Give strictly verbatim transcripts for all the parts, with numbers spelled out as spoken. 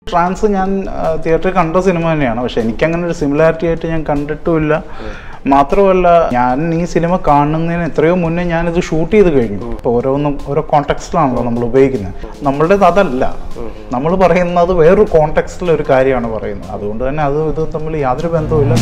Trans ഞാൻ തിയേറ്ററിൽ കണ്ട സിനിമ തന്നെയാണ്. പക്ഷെ എനിക്കങ്ങനെ ഒരു സിമിലാരിറ്റി ആയിട്ട് ഞാൻ കണ്ടിട്ടുമില്ല. മാത്രമല്ല, ഞാൻ ഈ സിനിമ കാണുന്നതിന് എത്രയോ മുന്നേ ഞാനിത് ഷൂട്ട് ചെയ്ത് കഴിഞ്ഞു. ഇപ്പോൾ ഓരോന്നും ഓരോ കോണ്ടെക്സ്റ്റിലാണല്ലോ നമ്മൾ ഉപയോഗിക്കുന്നത്. നമ്മളുടേത് അതല്ല, നമ്മൾ പറയുന്നത് വേറൊരു കോണ്ടെക്സ്റ്റിൽ ഒരു കാര്യമാണ് പറയുന്നത്. അതുകൊണ്ട് തന്നെ അത് ഇത് തമ്മിൽ യാതൊരു ബന്ധവുമില്ല.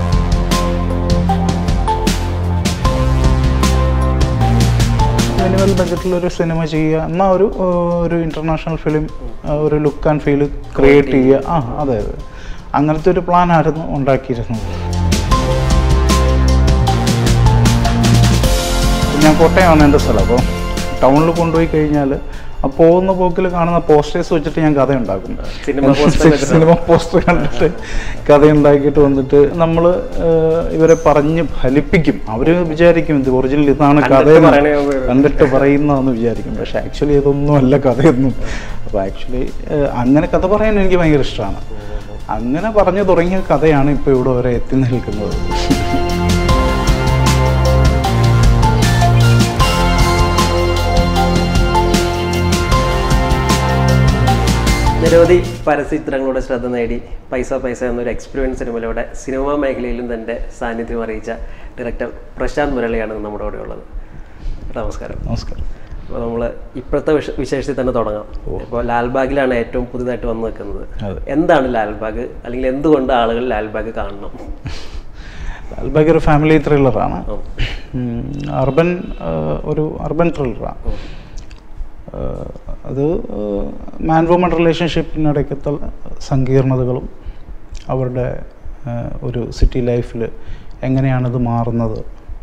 മിനിമൽ ബഡ്ജറ്റിലൊരു സിനിമ ചെയ്യുക, എന്നാൽ ഒരു ഒരു ഇൻ്റർനാഷണൽ ഫിലിം ഒരു ലുക്ക് ആൻഡ് ഫീൽ ക്രിയേറ്റ് ചെയ്യുക. ആ അതെ അതെ അങ്ങനത്തെ ഒരു പ്ലാനായിരുന്നു ഉണ്ടാക്കിയിരുന്നത്. ഞാൻ കോട്ടയമാണ് എൻ്റെ സ്ഥലം. അപ്പോൾ ടൗണിൽ കൊണ്ടുപോയി കഴിഞ്ഞാൽ ആ പോകുന്ന പോക്കിൽ കാണുന്ന പോസ്റ്റേഴ്സ് വെച്ചിട്ട് ഞാൻ കഥ ഉണ്ടാക്കും. സിനിമ പോസ്റ്റർ കണ്ടിട്ട് കഥ ഉണ്ടാക്കിയിട്ട് വന്നിട്ട് നമ്മൾ ഇവരെ പറഞ്ഞ് ഫലിപ്പിക്കും. അവർ വിചാരിക്കും ഇത് ഒറിജിനൽ ഇതാണ് കഥ കണ്ടിട്ട് പറയുന്നതെന്ന് വിചാരിക്കും. പക്ഷെ ആക്ച്വലി ഇതൊന്നും അല്ല കഥയൊന്നും. അപ്പോൾ ആക്ച്വലി അങ്ങനെ കഥ പറയാൻ എനിക്ക് ഭയങ്കര ഇഷ്ടമാണ്. അങ്ങനെ പറഞ്ഞു തുടങ്ങിയ കഥയാണ് ഇപ്പോൾ ഇവിടെ വരെ എത്തി നിൽക്കുന്നത്. നിരവധി പരസ്യചിത്രങ്ങളുടെ ശ്രദ്ധ നേടി പൈസ പൈസ എന്നൊരു എക്സ്പീരിയൻസ് സിനിമയിലൂടെ സിനിമാ മേഖലയിലും തൻ്റെ സാന്നിധ്യം അറിയിച്ച ഡയറക്ടർ പ്രശാന്ത് മുരളിയാണ് നമ്മുടെ കൂടെ ഉള്ളത്. നമസ്കാരം. നമസ്കാരം. അപ്പോൾ നമ്മൾ ഇപ്പോഴത്തെ വിശ വിശേഷത്തിൽ തന്നെ തുടങ്ങാം. ഇപ്പോൾ ലാൽബാഗിലാണ് ഏറ്റവും പുതുതായിട്ട് വന്നു നിൽക്കുന്നത്. എന്താണ് ലാൽബാഗ്, അല്ലെങ്കിൽ എന്തുകൊണ്ട് ആളുകൾ ലാൽബാഗ് കാണണം? ലാൽബാഗ് ഒരു ഫാമിലി ത്രില്ലറാണ്. അർബൻ ഒരു അർബൻ ത്രില്ലറാണ്. അത് മാൻ വുമൺ റിലേഷൻഷിപ്പിനിടയ്ക്കത്തെ സങ്കീർണതകളും അവരുടെ ഒരു സിറ്റി ലൈഫിൽ എങ്ങനെയാണിത് മാറുന്നത്.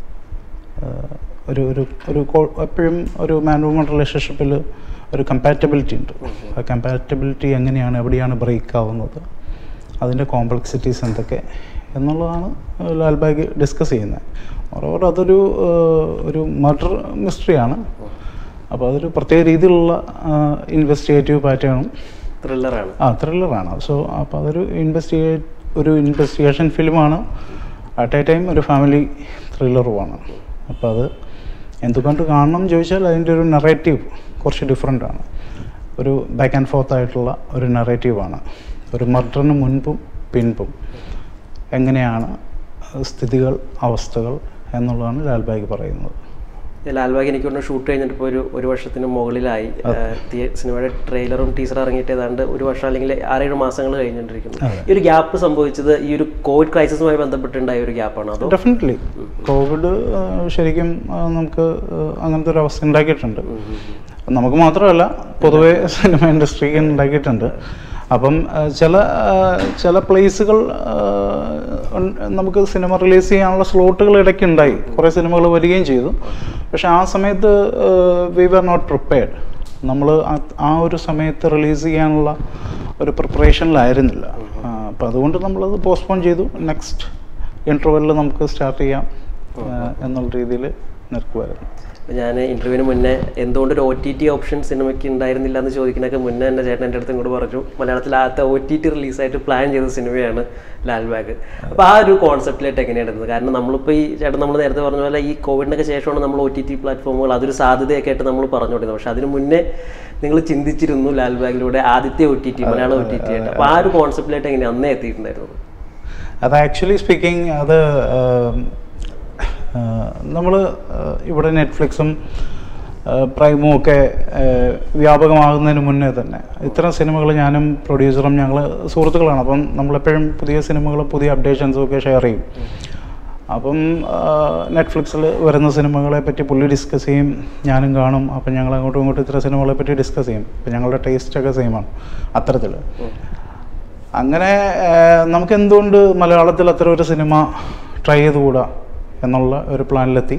ഒരു ഒരു ഒരു എപ്പോഴും ഒരു മാൻ വുമൺ റിലേഷൻഷിപ്പിൽ ഒരു കമ്പാറ്റബിലിറ്റി ഉണ്ട്. ആ കമ്പാറ്റബിലിറ്റി എങ്ങനെയാണ്, എവിടെയാണ് ബ്രേക്ക് ആവുന്നത്, അതിൻ്റെ കോംപ്ലക്സിറ്റീസ് എന്തൊക്കെ എന്നുള്ളതാണ് ലാൽബാഗ് ഡിസ്കസ് ചെയ്യുന്നത്. ഓരോരോ അതൊരു ഒരു മർഡർ മിസ്റ്ററിയാണ്. അപ്പോൾ അതൊരു പ്രത്യേക രീതിയിലുള്ള ഇൻവെസ്റ്റിഗേറ്റീവ് പാറ്റേണും ത്രില്ലറാണ്. ആ ത്രില്ലറാണ്. സോ അപ്പോൾ അതൊരു ഇൻവെസ്റ്റിഗേ ഒരു ഇൻവെസ്റ്റിഗേഷൻ ഫിലിമാണ്, അറ്റ് എ ടൈം ഒരു ഫാമിലി ത്രില്ലറുമാണ്. അപ്പോൾ അത് എന്തുകൊണ്ട് കാണണം എന്ന് ചോദിച്ചാൽ അതിൻ്റെ ഒരു നറേറ്റീവ് കുറച്ച് ഡിഫറെൻ്റ് ആണ്. ഒരു ബാക്ക് ആൻഡ് ഫോർത്ത് ആയിട്ടുള്ള ഒരു നറേറ്റീവാണ്. ഒരു മർഡറിന് മുൻപും പിൻപും എങ്ങനെയാണ് സ്ഥിതികൾ, അവസ്ഥകൾ എന്നുള്ളതാണ് ലാൽബാഗ് പറയുന്നത്. ലാൽബാഗ് എനിക്ക് കൊണ്ട് ഷൂട്ട് കഴിഞ്ഞിട്ട് ഇപ്പോൾ ഒരു ഒരു വർഷത്തിന് മുകളിലായി. സിനിമയുടെ ട്രെയിലറും ടീസറും ഇറങ്ങിയിട്ട് ഏതാണ്ട് ഒരു വർഷം അല്ലെങ്കിൽ ആറേഴ് മാസങ്ങൾ കഴിഞ്ഞിട്ടിരിക്കുന്നു. ഈ ഒരു ഗ്യാപ്പ് സംഭവിച്ചത് ഈ ഒരു കോവിഡ് ക്രൈസിസുമായി ബന്ധപ്പെട്ടുണ്ടായ ഒരു ഗ്യാപ്പാണ് അതോ? ഡെഫിനറ്റ്ലി കോവിഡ് ശരിക്കും നമുക്ക് അങ്ങനത്തെ ഒരു അവസ്ഥ ഉണ്ടാക്കിയിട്ടുണ്ട്. നമുക്ക് മാത്രമല്ല പൊതുവെ സിനിമ ഇൻഡസ്ട്രിക്ക് ഉണ്ടാക്കിയിട്ടുണ്ട്. അപ്പം ചില ചില പ്ലേസുകൾ നമുക്ക് സിനിമ റിലീസ് ചെയ്യാനുള്ള സ്ലോട്ടുകൾ ഇടയ്ക്ക് ഉണ്ടായി. കുറേ സിനിമകൾ വരികയും ചെയ്തു. പക്ഷെ ആ സമയത്ത് വി വർ നോട്ട് പ്രിപ്പയർഡ്. നമ്മൾ ആ ഒരു സമയത്ത് റിലീസ് ചെയ്യാനുള്ള ഒരു പ്രിപ്പറേഷനിലായിരുന്നില്ല. അപ്പം അതുകൊണ്ട് നമ്മളത് പോസ്റ്റ്പോൺ ചെയ്തു. നെക്സ്റ്റ് ഇൻ്റർവെല്ലിൽ നമുക്ക് സ്റ്റാർട്ട് ചെയ്യാം എന്നുള്ള രീതിയിൽ നിൽക്കുമായിരുന്നു. ഞാൻ ഇൻ്റർവ്യൂവിന് മുന്നേ എന്തുകൊണ്ട് ഒരു ഒ ടി ടി ഓപ്ഷൻ സിനിമയ്ക്ക് ഉണ്ടായിരുന്നില്ല എന്ന് ചോദിക്കുന്നതൊക്കെ മുന്നേ എൻ്റെ ചേട്ടൻ എൻ്റെ അടുത്തും കൂടെ പറഞ്ഞു. മലയാളത്തിൽ ആദ്യത്തെ ഒ ടി ടി റിലീസായിട്ട് പ്ലാൻ ചെയ്ത സിനിമയാണ് ലാൽബാഗ്. അപ്പോൾ ആ ഒരു കോൺസെപ്റ്റിലായിട്ട് എങ്ങനെയാണ് എടുത്തത്? കാരണം നമ്മളിപ്പോൾ ഈ ചേട്ടൻ നമ്മൾ നേരത്തെ പറഞ്ഞ പോലെ ഈ കോവിഡിനൊക്കെ ശേഷമാണ് നമ്മൾ ഒ ടി ടി പ്ലാറ്റ്ഫോമുകൾ അതൊരു സാധ്യതയൊക്കെ ആയിട്ട് നമ്മൾ പറഞ്ഞുകൊണ്ടിരുന്നത്. പക്ഷേ അതിന് മുന്നേ നിങ്ങൾ ചിന്തിച്ചിരുന്നു ലാൽബാഗിലൂടെ ആദ്യത്തെ O T T Malayalam O T T ആയിട്ട്. അപ്പോൾ ആ ഒരു കോൺസെപ്റ്റിലായിട്ട് എങ്ങനെയാണ് അന്നേ എത്തിയിട്ടുണ്ടായിരുന്നത്? അത് ആക്ച്വലി സ്പീക്കിംഗ് അത് നമ്മൾ ഇവിടെ നെറ്റ്ഫ്ലിക്സും പ്രൈമും ഒക്കെ വ്യാപകമാകുന്നതിന് മുന്നേ തന്നെ ഇത്തരം സിനിമകൾ ഞാനും പ്രൊഡ്യൂസറും ഞങ്ങൾ സുഹൃത്തുക്കളാണ്. അപ്പം നമ്മളെപ്പോഴും പുതിയ സിനിമകൾ പുതിയ അപ്ഡേഷൻസും ഒക്കെ ഷെയർ ചെയ്യും. അപ്പം നെറ്റ്ഫ്ലിക്സിൽ വരുന്ന സിനിമകളെ പറ്റി പുള്ളി ഡിസ്കസ് ചെയ്യും, ഞാനും കാണും. അപ്പം ഞങ്ങൾ അങ്ങോട്ടും ഇങ്ങോട്ടും ഇത്തരം സിനിമകളെ പറ്റി ഡിസ്കസ് ചെയ്യും. അപ്പം ഞങ്ങളുടെ ടേസ്റ്റൊക്കെ സെയിമാണ് അത്തരത്തിൽ. അങ്ങനെ നമുക്ക് എന്തുകൊണ്ട് മലയാളത്തിൽ അത്തരം ഒരു സിനിമ ട്രൈ ചെയ്തുകൂടാ എന്നുള്ള ഒരു പ്ലാനിലെത്തി.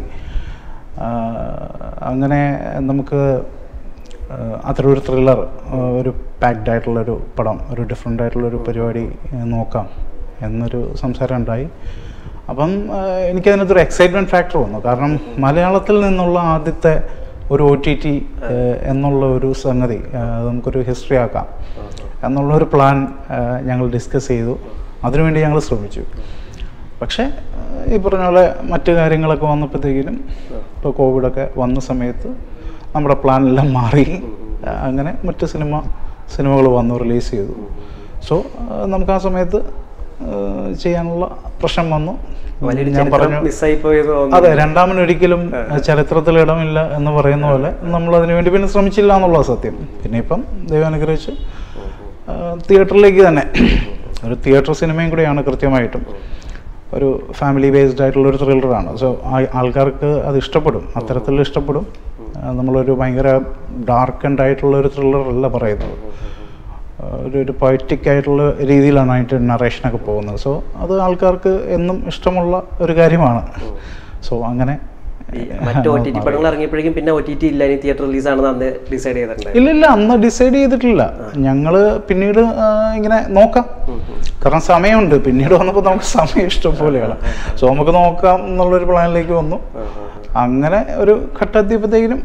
അങ്ങനെ നമുക്ക് അത്ര ഒരു ത്രില്ലർ, ഒരു പാക്ഡ് ആയിട്ടുള്ളൊരു പടം, ഒരു ഡിഫറെൻ്റ് ആയിട്ടുള്ളൊരു പരിപാടി നോക്കാം എന്നൊരു സംസാരം ഉണ്ടായി. അപ്പം എനിക്കതിനകത്തൊരു എക്സൈറ്റ്മെൻറ്റ് ഫാക്ടർ വന്നു. കാരണം മലയാളത്തിൽ നിന്നുള്ള ആദ്യത്തെ ഒരു ഒ ടി ടി എന്നുള്ള ഒരു സംഗതി നമുക്കൊരു ഹിസ്റ്ററി ആക്കാം എന്നുള്ളൊരു പ്ലാൻ ഞങ്ങൾ ഡിസ്കസ് ചെയ്തു. അതിനുവേണ്ടി ഞങ്ങൾ ശ്രമിച്ചു. പക്ഷേ ഈ പറഞ്ഞ പോലെ മറ്റു കാര്യങ്ങളൊക്കെ വന്നപ്പോഴത്തേക്കിനും ഇപ്പോൾ കോവിഡൊക്കെ വന്ന സമയത്ത് നമ്മുടെ പ്ലാനെല്ലാം മാറി. അങ്ങനെ മറ്റ് സിനിമ സിനിമകൾ വന്നു, റിലീസ് ചെയ്തു. സോ നമുക്ക് ആ സമയത്ത് ചെയ്യാനുള്ള പ്രശ്നം വന്നു. ഞാൻ പറഞ്ഞു അതെ, രണ്ടാമനൊരിക്കലും ചരിത്രത്തിൽ ഇടമില്ല എന്ന് പറയുന്ന പോലെ നമ്മൾ അതിനു വേണ്ടി പിന്നെ ശ്രമിച്ചില്ല എന്നുള്ളത് സത്യം. പിന്നെ ഇപ്പം ദൈവം അനുഗ്രഹിച്ച് തിയേറ്ററിലേക്ക് തന്നെ ഒരു തിയേറ്റർ സിനിമയും കൂടിയാണ്, കൃത്യമായിട്ടും ഒരു ഫാമിലി ബേസ്ഡ് ആയിട്ടുള്ളൊരു ത്രില്ലറാണ്. സോ ആൾക്കാർക്ക് അത് ഇഷ്ടപ്പെടും, അത്തരത്തിൽ ഇഷ്ടപ്പെടും. നമ്മളൊരു ഭയങ്കര ഡാർക്ക് ആൻഡ് ആയിട്ടുള്ളൊരു ത്രില്ലറല്ല പറയുന്നത്, ഒരു ഒരു പൊയറ്റിക് ആയിട്ടുള്ള രീതിയിലാണ് അതിൻ്റെ നറേഷനൊക്കെ പോകുന്നത്. സോ അത് ആൾക്കാർക്ക് എന്നും ഇഷ്ടമുള്ള ഒരു കാര്യമാണ്. സോ അങ്ങനെ ഇല്ല ഇല്ല അന്ന് ഡിസൈഡ് ചെയ്തിട്ടില്ല. ഞങ്ങൾ പിന്നീട് ഇങ്ങനെ നോക്കാം, കാരണം സമയമുണ്ട്. പിന്നീട് വന്നപ്പോൾ നമുക്ക് സമയം ഇഷ്ടം പോലെയാണ്. സോ നമുക്ക് നോക്കാം എന്നുള്ളൊരു പ്ലാനിലേക്ക് വന്നു. അങ്ങനെ ഒരു ഘട്ടത്തിയപ്പോഴത്തേക്കിനും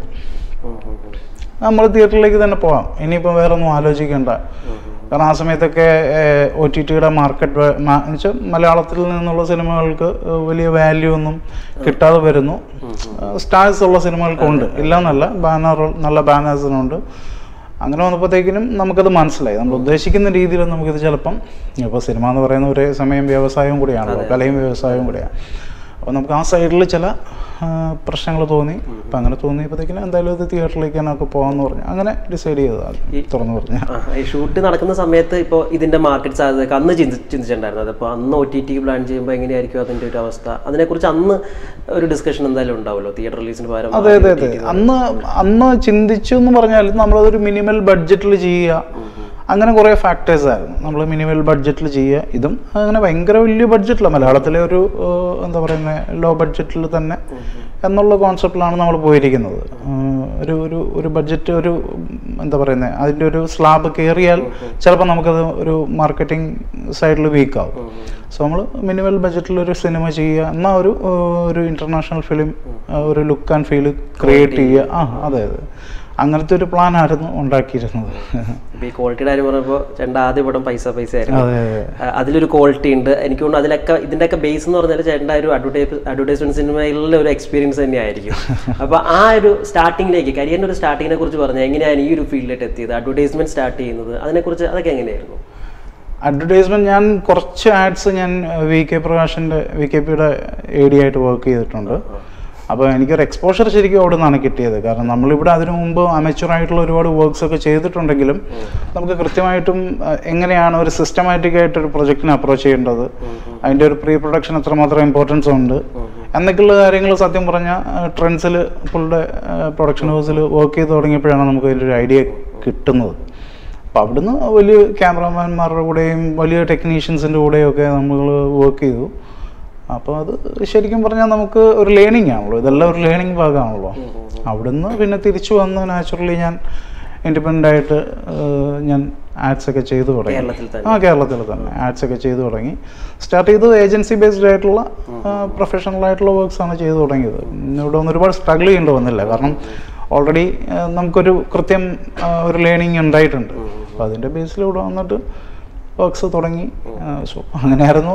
നമ്മൾ തിയേറ്ററിലേക്ക് തന്നെ പോകാം, ഇനിയിപ്പോൾ വേറെ ഒന്നും ആലോചിക്കേണ്ട. കാരണം ആ സമയത്തൊക്കെ ഒ ടി ടിയുടെ മാർക്കറ്റ് വെച്ചാൽ മലയാളത്തിൽ നിന്നുള്ള സിനിമകൾക്ക് വലിയ വാല്യൂ ഒന്നും കിട്ടാതെ വരുന്നു. സ്റ്റാർസ് ഉള്ള സിനിമകൾക്കുണ്ട്, ഇല്ല എന്നല്ല, ബാനർ നല്ല ബാനേഴ്സിനുണ്ട്. അങ്ങനെ വന്നപ്പോഴത്തേക്കിനും നമുക്കത് മനസ്സിലായി, നമ്മൾ ഉദ്ദേശിക്കുന്ന രീതിയിൽ നമുക്കിത് ചിലപ്പം, ഇപ്പോൾ സിനിമ എന്ന് പറയുന്ന ഒരേ സമയം വ്യവസായവും കൂടിയാണല്ലോ, കലയും വ്യവസായവും കൂടിയാണ്. അപ്പോൾ നമുക്ക് ആ സൈഡിൽ ചില പ്രശ്നങ്ങൾ തോന്നി. അപ്പം അങ്ങനെ തോന്നിയപ്പോഴത്തേക്കിനും എന്തായാലും ഇത് തിയേറ്ററിലേക്ക് ഒക്കെ പോകാമെന്ന് പറഞ്ഞു അങ്ങനെ ഡിസൈഡ് ചെയ്തതാണ്. തുറന്നു പറഞ്ഞു, ഈ ഷൂട്ട് നടക്കുന്ന സമയത്ത് ഇപ്പോൾ ഇതിൻ്റെ മാർക്കറ്റ് സാധ്യത അന്ന് ചിന്തി ചിന്തിച്ചിട്ടുണ്ടായിരുന്നത് അപ്പോൾ അന്ന് ഒ ടി ടി പ്ലാൻ ചെയ്യുമ്പോൾ എങ്ങനെയായിരിക്കും അതിൻ്റെ ഒരു അവസ്ഥ, അതിനെക്കുറിച്ച് അന്ന് ഒരു ഡിസ്കഷൻ എന്തായാലും ഉണ്ടാവുമല്ലോ തിയേറ്റർ റിലീസിന് പകരം? അതെ അതെ അതെ അന്ന് അന്ന് ചിന്തിച്ചു എന്ന് പറഞ്ഞാൽ നമ്മളതൊരു മിനിമൽ ബഡ്ജറ്റിൽ ചെയ്യുക, അങ്ങനെ കുറേ ഫാക്ടേഴ്സ് ആയിരുന്നു. നമ്മൾ മിനിമൽ ബഡ്ജറ്റിൽ ചെയ്യുക, ഇതും അങ്ങനെ ഭയങ്കര വലിയ ബഡ്ജറ്റില്ല, മലയാളത്തിലെ ഒരു എന്താ പറയുന്നത് ലോ ബഡ്ജറ്റിൽ തന്നെ എന്നുള്ള കോൺസെപ്റ്റിലാണ് നമ്മൾ പോയിരിക്കുന്നത്. ഒരു ഒരു ഒരു ബഡ്ജറ്റ് ഒരു എന്താ പറയുന്നത് അതിൻ്റെ ഒരു സ്ലാബ് കയറിയാൽ ചിലപ്പോൾ നമുക്കത് ഒരു മാർക്കറ്റിംഗ് സൈഡിൽ വീക്കാവും. സോ നമ്മൾ മിനിമൽ ബഡ്ജറ്റിലൊരു സിനിമ ചെയ്യുക, എന്നാൽ ഒരു ഒരു ഇൻ്റർനാഷണൽ ഫിലിം ഒരു ലുക്ക് ആൻഡ് ഫീൽ ക്രിയേറ്റ് ചെയ്യുക. ആ അതെ അതെ അങ്ങനത്തെ ഒരു പ്ലാൻ ആയിരുന്നു ഉണ്ടാക്കിയിരുന്നത്. ഈ ക്വാളിറ്റിയുടെ കാര്യം പറയുമ്പോൾ ചേട്ടൻ്റെ ആദ്യ പടം പൈസ പൈസ ആയിരുന്നു, അതിലൊരു ക്വാളിറ്റി ഉണ്ട്. എനിക്ക് തോന്നുന്നു അതിലൊക്കെ ഇതിൻ്റെയൊക്കെ ബേസ് എന്ന് പറഞ്ഞാൽ ചേട്ടൻ്റെ ഒരു അഡ്വർടൈസ് അഡ്വർടൈസ്മെന്റ് സിനിമയിലുള്ള ഒരു എക്സ്പീരിയൻസ് തന്നെയായിരിക്കും. അപ്പോൾ ആ ഒരു സ്റ്റാർട്ടിങ്ങിലേക്ക് കരിയറിൻ്റെ ഒരു സ്റ്റാർട്ടിങ്ങിനെ കുറിച്ച് പറഞ്ഞാൽ എങ്ങനെയാണ് ഈ ഒരു ഫീൽഡിലേക്ക് എത്തിയത്, അഡ്വർടൈസ്മെന്റ് സ്റ്റാർട്ട് ചെയ്യുന്നത്, അതിനെക്കുറിച്ച് അതൊക്കെ എങ്ങനെയായിരുന്നു? അഡ്വർടൈസ്മെന്റ് ഞാൻ കുറച്ച് ആഡ്സ് ഞാൻ വി കെ പ്രകാശിൻ്റെ വി കെ പിയുടെ എ ഡി ആയിട്ട് വർക്ക് ചെയ്തിട്ടുണ്ട്. അപ്പോൾ എനിക്കൊരു എക്സ്പോഷർ ശരിക്കും അവിടെ നിന്നാണ് കിട്ടിയത്. കാരണം നമ്മളിവിടെ അതിനു മുമ്പ് അമച്വറായിട്ടുള്ള ഒരുപാട് വർക്ക്സ് ഒക്കെ ചെയ്തിട്ടുണ്ടെങ്കിലും നമുക്ക് കൃത്യമായിട്ടും എങ്ങനെയാണ് ഒരു സിസ്റ്റമാറ്റിക് ആയിട്ടൊരു പ്രൊജക്റ്റിനെ അപ്രോച്ച് ചെയ്യേണ്ടത്, അതിൻ്റെ ഒരു പ്രീ പ്രൊഡക്ഷൻ എത്രമാത്രം ഇമ്പോർട്ടൻസ് ഉണ്ട് എന്നൊക്കെയുള്ള കാര്യങ്ങൾ സത്യം പറഞ്ഞാൽ ട്രെൻഡ്സിൽ പുള്ളിയുടെ പ്രൊഡക്ഷൻ ഹൗസിൽ വർക്ക് ചെയ്ത് തുടങ്ങിയപ്പോഴാണ് നമുക്ക് അതിൻ്റെ ഒരു ഐഡിയ കിട്ടുന്നത്. അപ്പോൾ അവിടുന്ന് വലിയ ക്യാമറാമാൻമാരുടെ കൂടെയും വലിയ ടെക്നീഷ്യൻസിൻ്റെ കൂടെയും ഒക്കെ നമ്മൾ വർക്ക് ചെയ്തു. അപ്പോൾ അത് ശരിക്കും പറഞ്ഞാൽ നമുക്ക് ഒരു ലേണിംഗ് ആണല്ലോ, ഇതെല്ലാം ഒരു ലേണിംഗ് ഭാഗമാണല്ലോ. അവിടുന്ന് പിന്നെ തിരിച്ചു വന്ന് നാച്ചുറലി ഞാൻ ഇൻഡിപെൻഡൻ്റ് ആയിട്ട് ഞാൻ ആഡ്സ് ഒക്കെ ചെയ്തു തുടങ്ങി. ആ കേരളത്തിൽ തന്നെ ആഡ്സ് ഒക്കെ ചെയ്തു തുടങ്ങി. സ്റ്റാർട്ട് ചെയ്തത് ഏജൻസി ബേസ്ഡ് ആയിട്ടുള്ള പ്രൊഫഷണൽ ആയിട്ടുള്ള വർക്ക്സ് ആണ് ചെയ്തു തുടങ്ങിയത്. ഇവിടെ വന്ന് ഒരുപാട് സ്ട്രഗിൾ ചെയ്യേണ്ടി വന്നില്ല, കാരണം ഓൾറെഡി നമുക്കൊരു കൃത്യം ഒരു ലേണിംഗ് ഉണ്ടായിട്ടുണ്ട്. അപ്പോൾ അതിൻ്റെ ബേസിലൂടെ വന്നിട്ട് വർക്ക്സ് തുടങ്ങി. സോ അങ്ങനെയായിരുന്നു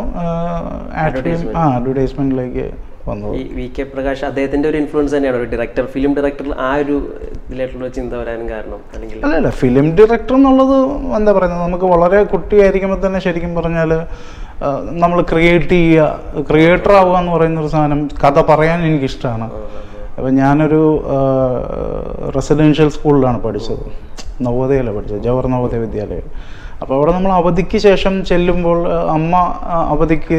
ആ അഡ്വർടൈസ്മെന്റിലേക്ക് വന്നത്. വി കെ പ്രകാശ് അദ്ദേഹത്തിന്റെ ഒരു ഇൻഫ്ലുവൻസ് തന്നെയാണ് ഒരു ഡയറക്ടർ, ഫിലിം ഡയറക്ടർ ആ ഒരു ഇതിലായിട്ടുള്ള ചിന്ത വരാനും കാരണം? അല്ലെങ്കിൽ അല്ല അല്ല ഫിലിം ഡയറക്ടർ എന്നുള്ളത് എന്താ പറയുന്നത്, നമുക്ക് വളരെ കുട്ടിയായിരിക്കുമ്പോൾ തന്നെ ശരിക്കും പറഞ്ഞാൽ നമ്മൾ ക്രിയേറ്റ് ചെയ്യുക, ക്രിയേറ്റർ ആവുക എന്ന് പറയുന്നൊരു സാധനം, കഥ പറയാൻ എനിക്കിഷ്ടമാണ്. അപ്പം ഞാനൊരു റെസിഡൻഷ്യൽ സ്കൂളിലാണ് പഠിച്ചത്, നവോദയയിലാണ് പഠിച്ചത്, ജവഹർ നവോദയ വിദ്യാലയം. അപ്പോൾ അവിടെ നമ്മൾ അവധിക്ക് ശേഷം ചെല്ലുമ്പോൾ അമ്മ അവധിക്ക്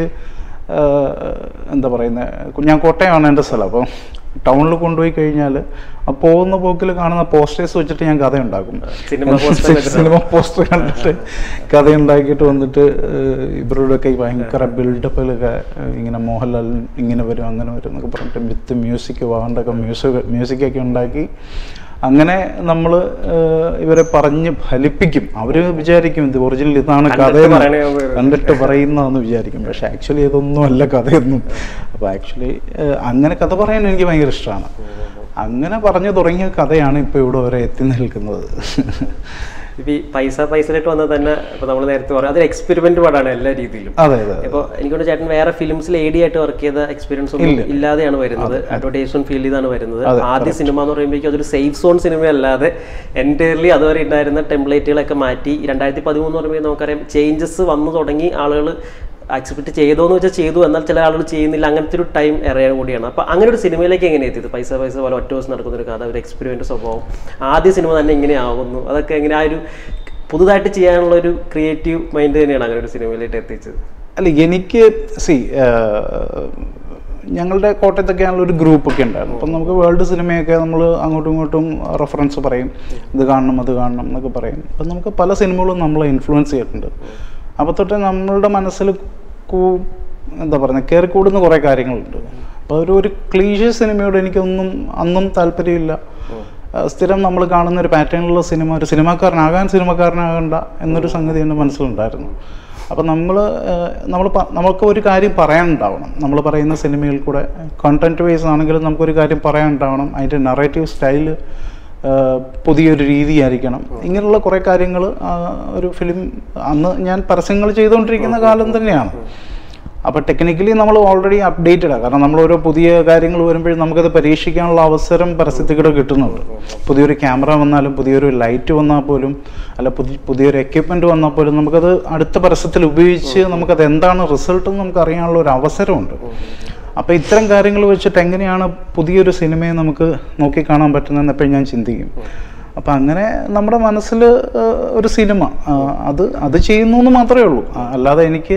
എന്താ പറയുന്നത്, ഞാൻ കോട്ടയമാണ് എൻ്റെ സ്ഥലം. അപ്പോൾ ടൗണിൽ കൊണ്ടുപോയി കഴിഞ്ഞാൽ ആ പോകുന്ന പോക്കിൽ കാണുന്ന പോസ്റ്റേഴ്സ് വെച്ചിട്ട് ഞാൻ കഥ ഉണ്ടാക്കും. സിനിമ പോസ്റ്റർ കണ്ടിട്ട് കഥ ഉണ്ടാക്കിയിട്ട് വന്നിട്ട് ഇവരുടെയൊക്കെ ഭയങ്കര ബിൽഡപ്പിലൊക്കെ ഇങ്ങനെ മോഹൻലാൽ ഇങ്ങനെ വരും അങ്ങനെ വരും എന്നൊക്കെ പറഞ്ഞിട്ട് വിത്ത് മ്യൂസിക് വാണ്ടൊക്കെ മ്യൂസിക് മ്യൂസിക്കൊക്കെ ഉണ്ടാക്കി അങ്ങനെ നമ്മൾ ഇവരെ പറഞ്ഞ് ഫലിപ്പിക്കും. അവർ വിചാരിക്കും ഇത് ഒറിജിനൽ ഇതാണ് കഥ കണ്ടിട്ട് പറയുന്നതെന്ന് വിചാരിക്കും, പക്ഷെ ആക്ച്വലി ഇതൊന്നും അല്ല കഥയൊന്നും. അപ്പോൾ ആക്ച്വലി അങ്ങനെ കഥ പറയാൻ എനിക്ക് ഭയങ്കര ഇഷ്ടമാണ്. അങ്ങനെ പറഞ്ഞു തുടങ്ങിയ കഥയാണ് ഇപ്പോൾ ഇവിടെ വരെ എത്തി നിൽക്കുന്നത്. ഇപ്പം ഈ പൈസ പൈസയിലിട്ട് വന്നാൽ തന്നെ ഇപ്പോൾ നമ്മൾ നേരത്തെ പറയാം അതൊരു എക്സ്പെരിമെന്റ് പാടാണ് എല്ലാ രീതിയിലും. അതെ അതെ. ഇപ്പോൾ എനിക്കൊണ്ട് ചേട്ടൻ വേറെ ഫിലിംസിൽ എ ഡി ആയിട്ട് വർക്ക് ചെയ്ത എക്സ്പീരിയൻസ് ഒന്നും ഇല്ലാതെയാണ് വരുന്നത്, അഡ്വർടൈസ്മെന്റ് ഫീൽഡിൽ നിന്നാണ് വരുന്നത്. ആദ്യ സിനിമ എന്ന് പറയുമ്പോഴേക്കും അതൊരു സേഫ് സോൺ സിനിമ അല്ലാതെ എൻറ്റയർലി അതുവരെ ഉണ്ടായിരുന്ന ടെംപ്ലേറ്റുകളൊക്കെ മാറ്റി രണ്ടായിരത്തി പതിമൂന്ന് പറയുമ്പോൾ നമുക്കറിയാം ചേഞ്ചസ് വന്നു തുടങ്ങി, ആളുകൾ അക്സെപ്റ്റ് ചെയ്തോ എന്ന് വെച്ചാൽ ചെയ്തു, എന്നാൽ ചില ആളുകൾ ചെയ്യുന്നില്ല, അങ്ങനത്തെ ഒരു ടൈം എറിയാൻ കൂടിയാണ്. അപ്പോൾ അങ്ങനെ ഒരു സിനിമയിലേക്ക് എങ്ങനെ എത്തിയത്? പൈസ പൈസ പോലെ ഒറ്റ ദിവസം നടക്കുന്ന ഒരു കഥ, ഒരു എക്സ്പെരിമെന്റ് സ്വഭാവം, ആദ്യ സിനിമ തന്നെ ഇങ്ങനെ ആവുന്നു, അതൊക്കെ എങ്ങനെ ആ ഒരു പുതുതായിട്ട് ചെയ്യാനുള്ള ഒരു ക്രിയേറ്റീവ് മൈൻഡ് തന്നെയാണ് അങ്ങനെ ഒരു സിനിമയിലേക്ക് എത്തിച്ചത്? അല്ല, എനിക്ക് സി ഞങ്ങളുടെ കോട്ടയത്തൊക്കെയാണല്ലോ ഒരു ഗ്രൂപ്പൊക്കെ ഉണ്ടായിരുന്നു. അപ്പം നമുക്ക് വേൾഡ് സിനിമയൊക്കെ നമ്മൾ അങ്ങോട്ടും ഇങ്ങോട്ടും റെഫറൻസ് പറയും, ഇത് കാണണം അത് കാണണം എന്നൊക്കെ പറയും. അപ്പം നമുക്ക് പല സിനിമകളും നമ്മളെ ഇൻഫ്ലുവൻസ് ചെയ്തിട്ടുണ്ട്. അപ്പോൾ തൊട്ട് നമ്മളുടെ മനസ്സിൽ കൂ എന്താ പറയുന്നത് കയറിക്കൂടുന്ന കുറേ കാര്യങ്ങളുണ്ട്. അപ്പോൾ ഒരു ഒരു ക്ലീഷേ സിനിമയോട് എനിക്കൊന്നും അന്നും താല്പര്യമില്ല. സ്ഥിരം നമ്മൾ കാണുന്ന ഒരു പാറ്റേണിലുള്ള സിനിമ, ഒരു സിനിമാക്കാരനാകാൻ സിനിമക്കാരനാകണ്ട എന്നൊരു സംഗതി എൻ്റെ മനസ്സിലുണ്ടായിരുന്നു. അപ്പം നമ്മൾ നമ്മൾ നമുക്ക് ഒരു കാര്യം പറയാനുണ്ടാവണം. നമ്മൾ പറയുന്ന സിനിമയിൽ കൂടെ കണ്ടൻറ്റ് വൈസ് ആണെങ്കിലും നമുക്കൊരു കാര്യം പറയാനുണ്ടാവണം. അതിൻ്റെ നറേറ്റീവ് സ്റ്റൈല് പുതിയൊരു രീതിയായിരിക്കണം. ഇങ്ങനെയുള്ള കുറേ കാര്യങ്ങൾ ഒരു ഫിലിം അന്ന് ഞാൻ പരസ്യങ്ങൾ ചെയ്തുകൊണ്ടിരിക്കുന്ന കാലം തന്നെയാണ്. അപ്പോൾ ടെക്നിക്കലി നമ്മൾ ഓൾറെഡി അപ്ഡേറ്റഡാണ്. കാരണം നമ്മൾ ഓരോ പുതിയ കാര്യങ്ങൾ വരുമ്പോഴും നമുക്കത് പരീക്ഷിക്കാനുള്ള അവസരം പരസ്യത്തിൽ കൂടെ കിട്ടുന്നുണ്ട്. പുതിയൊരു ക്യാമറ വന്നാലും പുതിയൊരു ലൈറ്റ് വന്നാൽ പോലും അല്ല പുതിയ പുതിയൊരു എക്യുപ്മെൻറ്റ് വന്നാൽ പോലും നമുക്കത് അടുത്ത പരസ്യത്തിൽ ഉപയോഗിച്ച് നമുക്കത് എന്താണ് റിസൾട്ട് എന്ന് നമുക്ക് അറിയാനുള്ള ഒരു അവസരമുണ്ട്. അപ്പോൾ ഇത്തരം കാര്യങ്ങൾ വെച്ചിട്ട് എങ്ങനെയാണ് പുതിയൊരു സിനിമയെ നമുക്ക് നോക്കിക്കാണാൻ പറ്റുന്നതെന്ന് എപ്പോഴും ഞാൻ ചിന്തിക്കും. അപ്പം അങ്ങനെ നമ്മുടെ മനസ്സിൽ ഒരു സിനിമ അത് അത് ചെയ്യുന്നു എന്ന് മാത്രമേ ഉള്ളൂ. അല്ലാതെ എനിക്ക്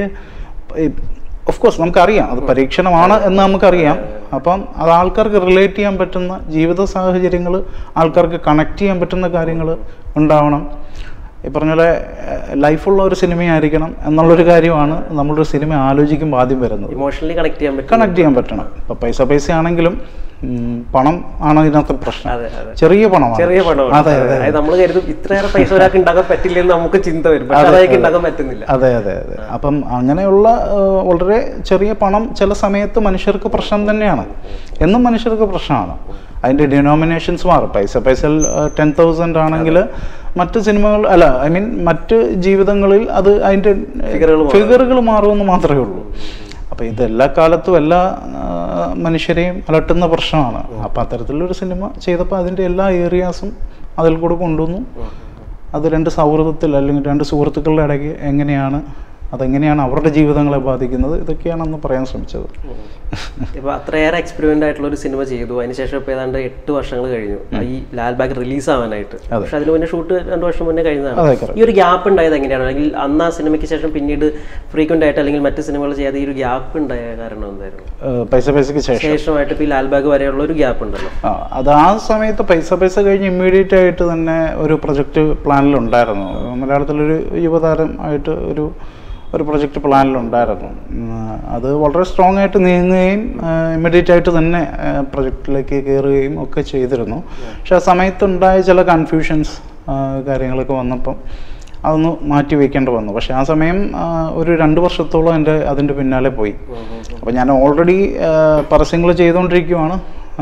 ഓഫ് കോഴ്സ് നമുക്കറിയാം അത് പരീക്ഷണമാണ് എന്ന് നമുക്കറിയാം. അപ്പം അത് ആൾക്കാർക്ക് റിലേറ്റ് ചെയ്യാൻ പറ്റുന്ന ജീവിത സാഹചര്യങ്ങൾ, ആൾക്കാർക്ക് കണക്ട് ചെയ്യാൻ പറ്റുന്ന കാര്യങ്ങൾ ഉണ്ടാവണം. ഈ പറഞ്ഞ പോലെ ലൈഫുള്ള ഒരു സിനിമയായിരിക്കണം എന്നുള്ളൊരു കാര്യമാണ് നമ്മളൊരു സിനിമ ആലോചിക്കുമ്പോൾ ആദ്യം വരുന്നത്. ഇമോഷണലി കണക്ട് ചെയ്യാൻ പറ്റും കണക്ട് ചെയ്യാൻ പറ്റണം. ഇപ്പം പൈസ പൈസ ആണെങ്കിലും പണം ആണ് ഇതിനകത്ത് പ്രശ്നം. ചെറിയ പണമാണ്. ചെറിയ പണം. അതെ അതെ. നമ്മൾ കരുതും ഇത്രയേറെ പൈസ ഒരാൾക്ക് ഉണ്ടാക്കാൻ പറ്റില്ലെന്ന് നമുക്ക് ചിന്ത വരും, പക്ഷേ ഉണ്ടാക്കാൻ പറ്റുന്നില്ല. അതെ അതെ അതെ. അപ്പം അങ്ങനെയുള്ള വളരെ ചെറിയ പണം ചില സമയത്ത് മനുഷ്യർക്ക് പ്രശ്നം തന്നെയാണ്. എന്നും മനുഷ്യർക്ക് പ്രശ്നമാണ്. അതിൻ്റെ ഡിനോമിനേഷൻസ് മാറും. പൈസ പൈസ ടെൻ തൗസൻഡ് ആണെങ്കിൽ മറ്റ് സിനിമകൾ അല്ല ഐ മീൻ മറ്റ് ജീവിതങ്ങളിൽ അത് അതിൻ്റെ ഫിഗറുകൾ മാറുമെന്ന് മാത്രമേ ഉള്ളൂ. അപ്പോൾ ഇത് എല്ലാ കാലത്തും എല്ലാ മനുഷ്യരെയും അലട്ടുന്ന പ്രശ്നമാണ്. അപ്പോൾ അത്തരത്തിലൊരു സിനിമ ചെയ്തപ്പോൾ അതിൻ്റെ എല്ലാ ഏരിയാസും അതിൽ കൂടെ കൊണ്ടുവന്നു. അത് രണ്ട് സൗഹൃദത്തിൽ അല്ലെങ്കിൽ രണ്ട് സുഹൃത്തുക്കളുടെ ഇടയ്ക്ക് എങ്ങനെയാണ് അതെങ്ങനെയാണ് അവരുടെ ജീവിതങ്ങളെ ബാധിക്കുന്നത്, ഇതൊക്കെയാണെന്ന് പറയാൻ ശ്രമിച്ചത്. ഇപ്പോൾ അത്രയേറെ എക്സ്പെരിമെൻ്റ് ആയിട്ടുള്ള ഒരു സിനിമ ചെയ്തു, അതിനുശേഷം ഇപ്പോൾ ഏതാണ്ട് എട്ട് വർഷങ്ങൾ കഴിഞ്ഞു ഈ ലാൽബാഗ് റിലീസ് ആവാനായിട്ട്. പക്ഷെ അതിന് മുന്നേ ഷൂട്ട് രണ്ട് വർഷം മുന്നേ കഴിഞ്ഞതാണ്. ഈ ഒരു ഗ്യാപ്പ് ഉണ്ടായത് എങ്ങനെയാണ്? അല്ലെങ്കിൽ അന്ന് ആ സിനിമയ്ക്ക് ശേഷം പിന്നീട് ഫ്രീക്വൻ്റ് ആയിട്ട് അല്ലെങ്കിൽ മറ്റ് സിനിമകൾ ചെയ്യാതെ ഈ ഒരു ഗ്യാപ്പ് ഉണ്ടായ കാരണം എന്തായിരുന്നു? പൈസ പൈസക്ക് ശേഷമായിട്ട് ഇപ്പോൾ ഈ ലാൽബാഗ് വരെയുള്ള ഒരു ഗ്യാപ്പ് ഉണ്ടല്ലോ. അത് ആ സമയത്ത് പൈസ പൈസ കഴിഞ്ഞ് ഇമ്മീഡിയറ്റ് ആയിട്ട് തന്നെ ഒരു പ്രൊജക്റ്റ് പ്ലാനിലുണ്ടായിരുന്നു. മലയാളത്തിലൊരു യുവതാരം ആയിട്ട് ഒരു ഒരു പ്രൊജക്റ്റ് പ്ലാനിലുണ്ടായിരുന്നു. അത് വളരെ സ്ട്രോങ് ആയിട്ട് നീങ്ങുകയും ഇമ്മീഡിയറ്റ് ആയിട്ട് തന്നെ പ്രൊജക്റ്റിലേക്ക് കയറുകയും ഒക്കെ ചെയ്തിരുന്നു. പക്ഷെ ആ സമയത്തുണ്ടായ ചില കൺഫ്യൂഷൻസ് കാര്യങ്ങളൊക്കെ വന്നപ്പം അതൊന്ന് മാറ്റി വയ്ക്കേണ്ടി വന്നു. പക്ഷെ ആ സമയം ഒരു രണ്ട് വർഷത്തോളം എൻ്റെ അതിൻ്റെ പിന്നാലെ പോയി. അപ്പോൾ ഞാൻ ഓൾറെഡി പരസ്യങ്ങൾ ചെയ്തുകൊണ്ടിരിക്കുവാണ്.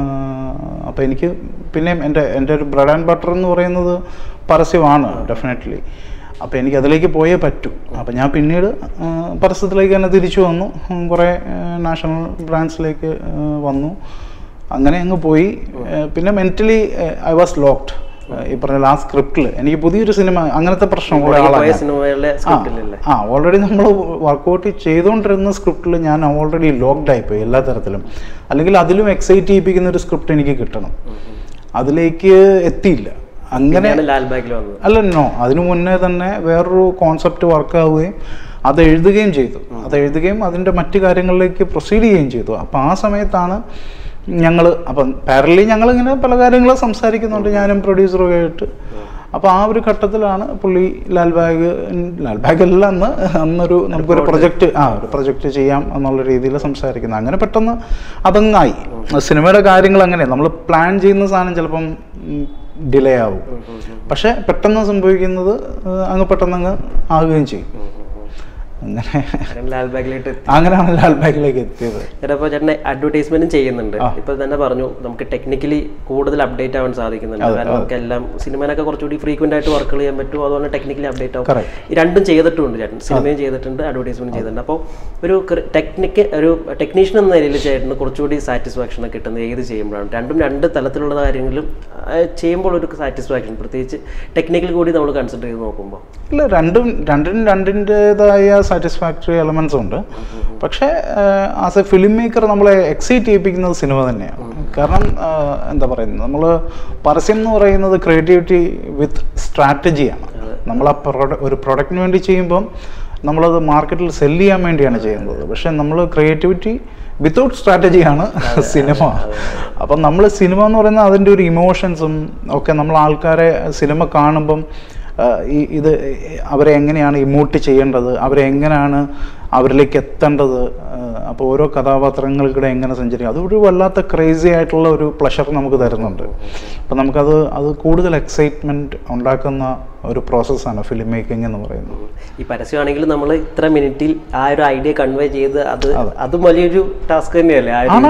അപ്പോൾ എനിക്ക് പിന്നെയും എൻ്റെ എൻ്റെ ഒരു ബ്രെഡ് ആൻഡ് ബട്ടർ എന്ന് പറയുന്നത് പരസ്യമാണ് ഡെഫിനറ്റ്ലി. അപ്പോൾ എനിക്ക് അതിലേക്ക് പോയേ പറ്റൂ. അപ്പോൾ ഞാൻ പിന്നീട് പരസ്യത്തിലേക്ക് തന്നെ തിരിച്ചു വന്നു. കുറേ നാഷണൽ ബ്രാൻഡ്സിലേക്ക് വന്നു. അങ്ങനെ അങ്ങ് പോയി. പിന്നെ മെൻ്റലി ഐ വാസ് ലോക്ക്ഡ്. ഈ പറഞ്ഞ ആ സ്ക്രിപ്റ്റിൽ എനിക്ക് പുതിയൊരു സിനിമ അങ്ങനത്തെ പ്രശ്നമുള്ള ആളാണ്. ആ ഓൾറെഡി നമ്മൾ വർക്കൗട്ട് ചെയ്തുകൊണ്ടിരുന്ന സ്ക്രിപ്റ്റിൽ ഞാൻ ഓൾറെഡി ലോക്ക്ഡ് ആയിപ്പോയി എല്ലാ തരത്തിലും. അല്ലെങ്കിൽ അതിലും എക്സൈറ്റ് ചെയ്യിപ്പിക്കുന്ന ഒരു സ്ക്രിപ്റ്റ് എനിക്ക് കിട്ടണം. അതിലേക്ക് എത്തിയില്ല. അങ്ങനെ അല്ല നോ അതിനു മുന്നേ തന്നെ വേറൊരു കോൺസെപ്റ്റ് വർക്കാവുകയും അത് എഴുതുകയും ചെയ്തു. അത് എഴുതുകയും അതിൻ്റെ മറ്റു കാര്യങ്ങളിലേക്ക് പ്രൊസീഡ് ചെയ്യുകയും ചെയ്തു. അപ്പോൾ ആ സമയത്താണ് ഞങ്ങൾ അപ്പം പാരലി ഞങ്ങളിങ്ങനെ പല കാര്യങ്ങളും സംസാരിക്കുന്നുണ്ട്, ഞാനും പ്രൊഡ്യൂസറും ആയിട്ട്. അപ്പോൾ ആ ഒരു ഘട്ടത്തിലാണ് പുള്ളി ലാൽബാഗ് ലാൽബാഗ് അല്ല അന്ന് അന്നൊരു നമുക്കൊരു പ്രൊജക്റ്റ് ആ ഒരു പ്രൊജക്റ്റ് ചെയ്യാം എന്നുള്ള രീതിയിൽ സംസാരിക്കുന്നത്. അങ്ങനെ പെട്ടെന്ന് അതങ്ങായി. സിനിമയുടെ കാര്യങ്ങൾ അങ്ങനെ നമ്മൾ പ്ലാൻ ചെയ്യുന്ന സാധനം ചിലപ്പം ഡിലേ ആവും, പക്ഷെ പെട്ടെന്ന് സംഭവിക്കുന്നത് അങ്ങ് പെട്ടെന്ന് അങ്ങ് ആകുകയും ചെയ്യും. അങ്ങനെ ലാൽബാഗിലേക്ക് അങ്ങനെയാണ് ലാൽബാഗിലേക്ക് എത്തിയത്. ചേട്ടാ ചേട്ടനെ അഡ്വർടൈസ്മെന്റും ചെയ്യുന്നുണ്ട്. ഇപ്പൊ തന്നെ പറഞ്ഞു നമുക്ക് ടെക്നിക്കലി കൂടുതൽ അപ്ഡേറ്റ് ആവാൻ സാധിക്കുന്നുണ്ട്. കാരണം നമുക്ക് എല്ലാം സിനിമയിലൊക്കെ കുറച്ചുകൂടി ഫ്രീക്വന്റ് ആയിട്ട് വർക്കുകൾ ചെയ്യാൻ പറ്റും, അതുപോലെ ടെക്നിക്കലി അപ്ഡേറ്റ് ആവും. ഈ രണ്ടും ചെയ്തിട്ടുണ്ട് ചേട്ടൻ, സിനിമയും ചെയ്തിട്ടുണ്ട് അഡ്വർടൈസ്മെന്റ് ചെയ്തിട്ടുണ്ട്. അപ്പോൾ ഒരു ടെക്നിക്ക് ഒരു ടെക്നീഷ്യൻ എന്ന നിലയിൽ ചേട്ടന് കുറച്ചുകൂടി സാറ്റിസ്ഫാക്ഷൻ ഒക്കെ കിട്ടുന്നത് ഏത് ചെയ്യുമ്പോഴാണ്? രണ്ടും രണ്ട് തലത്തിലുള്ള കാര്യങ്ങളും ചെയ്യുമ്പോൾ ഒരു സാറ്റിസ്ഫാക്ഷൻ, പ്രത്യേകിച്ച് ടെക്നിക്കൽ കൂടി നമ്മൾ കൺസിഡർ ചെയ്ത് നോക്കുമ്പോൾ. ഇല്ല, രണ്ടും രണ്ടിനും രണ്ടിൻ്റെതായ സാറ്റിസ്ഫാക്ടറി എലമെന്റ്സ് ഉണ്ട്. പക്ഷേ ആസ് എ ഫിലിം മേക്കർ നമ്മളെ എക്സൈറ്റ് ചെയ്യിപ്പിക്കുന്നത് സിനിമ തന്നെയാണ്. കാരണം എന്താ പറയുന്നത്, നമ്മൾ പരസ്യം എന്ന് പറയുന്നത് ക്രിയേറ്റിവിറ്റി വിത്ത് സ്ട്രാറ്റജിയാണ്. നമ്മൾ ആ പ്രൊഡ ഒരു പ്രൊഡക്റ്റിന് വേണ്ടി ചെയ്യുമ്പം നമ്മളത് മാർക്കറ്റിൽ സെല് ചെയ്യാൻ വേണ്ടിയാണ് ചെയ്യുന്നത്. പക്ഷെ നമ്മൾ ക്രിയേറ്റിവിറ്റി വിത്തൗട്ട് സ്ട്രാറ്റജിയാണ് സിനിമ. അപ്പം നമ്മൾ സിനിമ എന്ന് പറയുന്നത് അതിൻ്റെ ഒരു ഇമോഷൻസും ഒക്കെ നമ്മൾ ആൾക്കാരെ സിനിമ കാണുമ്പം ഈ ഇത് അവരെ എങ്ങനെയാണ് ഇമോട്ട് ചെയ്യേണ്ടത്, അവരെ എങ്ങനെയാണ് അവരിലേക്ക് എത്തേണ്ടത്, അപ്പോൾ ഓരോ കഥാപാത്രങ്ങൾക്കിടെ എങ്ങനെ സഞ്ചരിക്കും, അതൊരു വല്ലാത്ത ക്രേസി ആയിട്ടുള്ള ഒരു പ്ലഷർ നമുക്ക് തരുന്നുണ്ട്. അപ്പം നമുക്കത് അത് കൂടുതൽ എക്സൈറ്റ്മെൻറ്റ് ഉണ്ടാക്കുന്ന ഒരു പ്രോസസ്സാണ് ഫിലിം മേക്കിംഗ് എന്ന് പറയുന്നത്. ഈ പരസ്യമാണെങ്കിൽ നമ്മൾ ഇത്ര മിനിറ്റിൽ ആ ഒരു ഐഡിയ കൺവേ ചെയ്ത് അത് അതും വലിയൊരു ടാസ്ക് തന്നെയല്ലേ?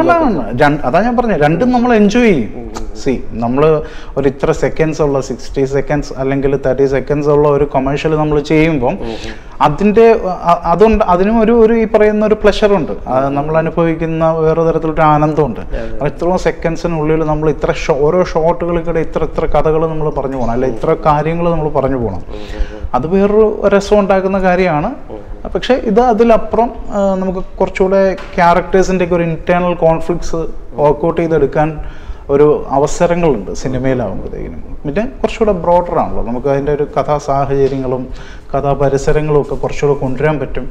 അതാ ഞാൻ പറഞ്ഞത്, രണ്ടും നമ്മൾ എൻജോയ് ചെയ്യും. സി നമ്മൾ ഒരു ഇത്ര സെക്കൻഡ്സ് ഉള്ള സിക്സ്റ്റി സെക്കൻഡ്സ് അല്ലെങ്കിൽ തേർട്ടി സെക്കൻഡ്സ് ഉള്ള ഒരു കൊമേഴ്ഷ്യൽ നമ്മൾ ചെയ്യുമ്പം അതിൻ്റെ അതുണ്ട് അതിനും ഒരു ഒരു ഈ പറയുന്ന ഒരു പ്ലഷറുണ്ട്, നമ്മൾ അനുഭവിക്കുന്ന വേറെ തരത്തിലൊരു ആനന്ദമുണ്ട്. ഇത്രയും സെക്കൻഡ്സിനുള്ളിൽ നമ്മൾ ഇത്ര ഓരോ ഷോട്ടുകൾക്കിടെ ഇത്ര ഇത്ര കഥകൾ നമ്മൾ പറഞ്ഞു പോകണം, അല്ലെ ഇത്ര കാര്യങ്ങൾ നമ്മൾ പറഞ്ഞു പോകണം. അത് വേറൊരു രസം ഉണ്ടാക്കുന്ന കാര്യമാണ്. പക്ഷേ ഇത് അതിലപ്പുറം നമുക്ക് കുറച്ചുകൂടെ ക്യാരക്ടേഴ്സിൻ്റെ ഒക്കെ ഒരു ഇന്റേണൽ കോൺഫ്ലിക്ട്സ് വർക്കൗട്ട് ചെയ്തെടുക്കാൻ ഒരു അവസരങ്ങളുണ്ട് സിനിമയിലാവുമ്പോഴത്തേക്കിനും. പിന്നെ കുറച്ചുകൂടെ ബ്രോഡർ ആണല്ലോ, നമുക്ക് അതിൻ്റെ ഒരു കഥാ സാഹചര്യങ്ങളും കഥാപരിസരങ്ങളും ഒക്കെ കുറച്ചുകൂടെ കൊണ്ടുവരാൻ പറ്റും.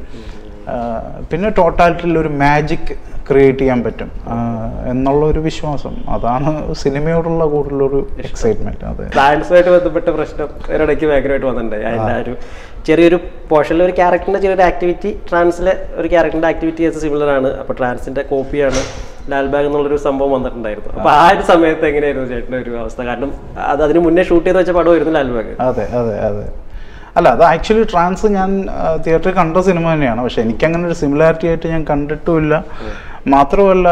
പിന്നെ ടോട്ടാലിറ്റിയിൽ ഒരു മാജിക് ക്രിയേറ്റ് ചെയ്യാൻ പറ്റും എന്നുള്ള ഒരു വിശ്വാസം, അതാണ് സിനിമയോടുള്ള കൂടുതലൊരു എക്സൈറ്റ്മെന്റ്. അതെ, ഡാൻസുമായിട്ട് ബന്ധപ്പെട്ട പ്രശ്നം ഒരിടയ്ക്ക് ഭയങ്കരമായിട്ട് വന്നിട്ടുണ്ടായി. അതിൻ്റെ ഒരു ചെറിയൊരു പോർഷനിൽ ഒരു ക്യാരക്ടറിൻ്റെ ചെറിയൊരു ആക്ടിവിറ്റി, ട്രാൻസിലെ ഒരു ക്യാരക്ടറിൻ്റെ ആക്ടിവിറ്റി സിമിലർ ആണ്. അപ്പോൾ ട്രാൻസിൻ്റെ കോപ്പിയാണ് ലാൽബാഗ് എന്നുള്ളൊരു സംഭവം വന്നിട്ടുണ്ടായിരുന്നു. അപ്പോൾ ആ ഒരു സമയത്ത് എങ്ങനെയായിരുന്നു ചേട്ടൻ്റെ ഒരു അവസ്ഥ? കാരണം അത് അതിന് മുന്നേ ഷൂട്ട് ചെയ്ത് വെച്ച പടമായിരുന്നു ലാൽബാഗ്. അതെ അതെ അതെ അല്ല, അത് ആക്ച്വലി ട്രാൻസ് ഞാൻ തിയേറ്ററിൽ കണ്ട സിനിമ തന്നെയാണ്. പക്ഷെ എനിക്കങ്ങനെ ഒരു സിമിലാരിറ്റി ആയിട്ട് ഞാൻ കണ്ടിട്ടുമില്ല. മാത്രമല്ല,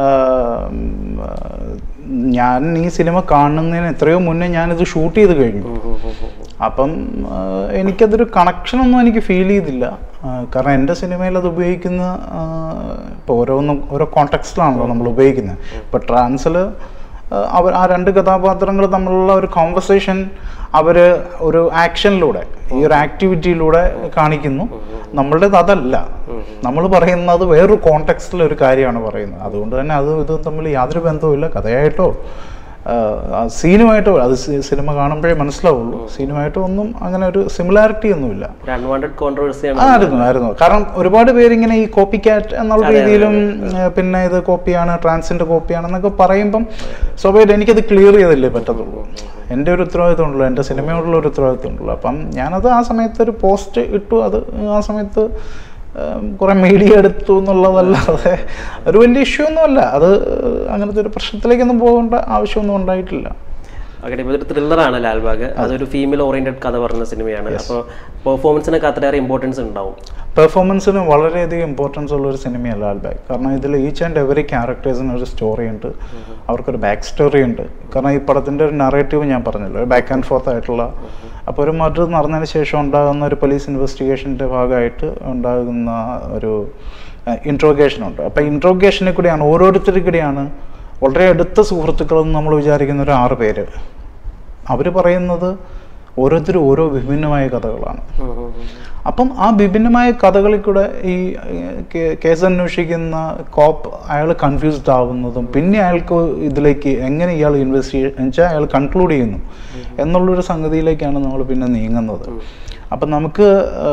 ഞാൻ ഈ സിനിമ കാണുന്നതിന് എത്രയോ മുന്നേ ഞാനിത് ഷൂട്ട് ചെയ്ത് കഴിഞ്ഞു. അപ്പം എനിക്കതൊരു കണക്ഷനൊന്നും എനിക്ക് ഫീൽ ചെയ്തില്ല. കാരണം എൻ്റെ സിനിമയിൽ അത് ഉപയോഗിക്കുന്ന ഇപ്പോൾ ഓരോന്നും ഓരോ കോണ്ടെക്സ്റ്റിലാണല്ലോ നമ്മൾ ഉപയോഗിക്കുന്നത്. ഇപ്പോൾ ട്രാൻസിൽ അവർ ആ രണ്ട് കഥാപാത്രങ്ങൾ തമ്മിലുള്ള ഒരു കോൺവെർസേഷൻ അവർ ഒരു ആക്ഷനിലൂടെ, ഈ ഒരു ആക്ടിവിറ്റിയിലൂടെ കാണിക്കുന്നു. നമ്മളുടേത് അതല്ല, നമ്മൾ പറയുന്നത് വേറൊരു കോണ്ടെക്സ്റ്റിൽ ഒരു കാര്യമാണ് പറയുന്നത്. അതുകൊണ്ട് തന്നെ അത് ഇത് തമ്മിൽ യാതൊരു ബന്ധവുമില്ല. കഥയായിട്ടോ സീനുമായിട്ടോ, അത് സിനിമ കാണുമ്പോഴേ മനസ്സിലാവുള്ളൂ. സീനുമായിട്ടോ ഒന്നും അങ്ങനെ ഒരു സിമിലാരിറ്റി ഒന്നുമില്ല. ആയിരുന്നു ആയിരുന്നു കാരണം ഒരുപാട് പേരിങ്ങനെ ഈ കോപ്പി ക്യാറ്റ് എന്നുള്ള രീതിയിലും പിന്നെ ഇത് കോപ്പിയാണ്, ട്രാൻസിൻ്റെ കോപ്പിയാണെന്നൊക്കെ പറയുമ്പം സ്വാഭാവികമായിട്ട് എനിക്കത് ക്ലിയർ ചെയ്തല്ലേ പറ്റത്തുള്ളൂ. എൻ്റെ ഒരു ഉത്തരവാദിത്വം ഉണ്ടല്ലോ, എൻ്റെ സിനിമയോടുള്ള ഒരു ഉത്തരവാദിത്വം ഉണ്ടല്ലോ. അപ്പം ഞാനത് ആ സമയത്ത് ഒരു പോസ്റ്റ് ഇട്ടു. അത് ആ സമയത്ത് കുറെ മീഡിയ എടുത്തു എന്നുള്ളതല്ലാതെ ഒരു വലിയ ഇഷ്യൂ ഒന്നുമല്ല. അത് അങ്ങനത്തെ ഒരു പ്രശ്നത്തിലേക്കൊന്നും പോകേണ്ട ആവശ്യമൊന്നും ഉണ്ടായിട്ടില്ല. ഓക്കെ, ഇപ്പോൾ ഒരു ത്രില്ലറാണ് ലാൽബാഗ്. അതൊരു ഫീമെയിൽ ഓറിയന്റഡ് കഥ പറഞ്ഞ സിനിമയാണ്. അപ്പോൾ പെർഫോമൻസിനൊക്കെ അത്രയേറെ ഇമ്പോർട്ടൻസ് ഉണ്ടാവും. പെർഫോമൻസിന് വളരെയധികം ഇമ്പോർട്ടൻസ് ഉള്ളൊരു സിനിമയാണ് ലാൽബാഗ്. കാരണം ഇതിൽ ഈച്ച് ആൻഡ് എവറി ക്യാരക്ടേഴ്സിന് ഒരു സ്റ്റോറി ഉണ്ട്, അവർക്കൊരു ബാക്ക് സ്റ്റോറി ഉണ്ട്. കാരണം ഈ പടത്തിൻ്റെ ഒരു നറേറ്റീവ് ഞാൻ പറഞ്ഞല്ലോ, ബാക്ക് ആൻഡ് ഫോർത്ത് ആയിട്ടുള്ള. അപ്പോൾ ഒരു മർഡർ നടന്നതിന് ശേഷം ഉണ്ടാകുന്ന ഒരു പോലീസ് ഇൻവെസ്റ്റിഗേഷൻ്റെ ഭാഗമായിട്ട് ഉണ്ടാകുന്ന ഒരു ഇൻട്രോഗേഷനുണ്ട്. അപ്പോൾ ഇൻട്രോഗേഷനിൽ കൂടിയാണ്, ഓരോരുത്തർക്കിടെയാണ് വളരെ അടുത്ത സുഹൃത്തുക്കളെന്ന് നമ്മൾ വിചാരിക്കുന്ന ഒരു ആറ് പേര്. അവർ പറയുന്നത് ഓരോരുത്തരും ഓരോ വിഭിന്നമായ കഥകളാണ്. അപ്പം ആ വിഭിന്നമായ കഥകളിൽ കൂടെ ഈ കേസ് അന്വേഷിക്കുന്ന കോപ്പ് അയാൾ കൺഫ്യൂസ്ഡ് ആവുന്നതും പിന്നെ അയാൾക്ക് ഇതിലേക്ക് എങ്ങനെ ഇയാൾ ഇൻവെസ്റ്റിഗേഷൻ വെച്ചാൽ അയാൾ കൺക്ലൂഡ് ചെയ്യുന്നു എന്നുള്ളൊരു സംഗതിയിലേക്കാണ് നമ്മൾ പിന്നെ നീങ്ങുന്നത്. അപ്പം നമുക്ക്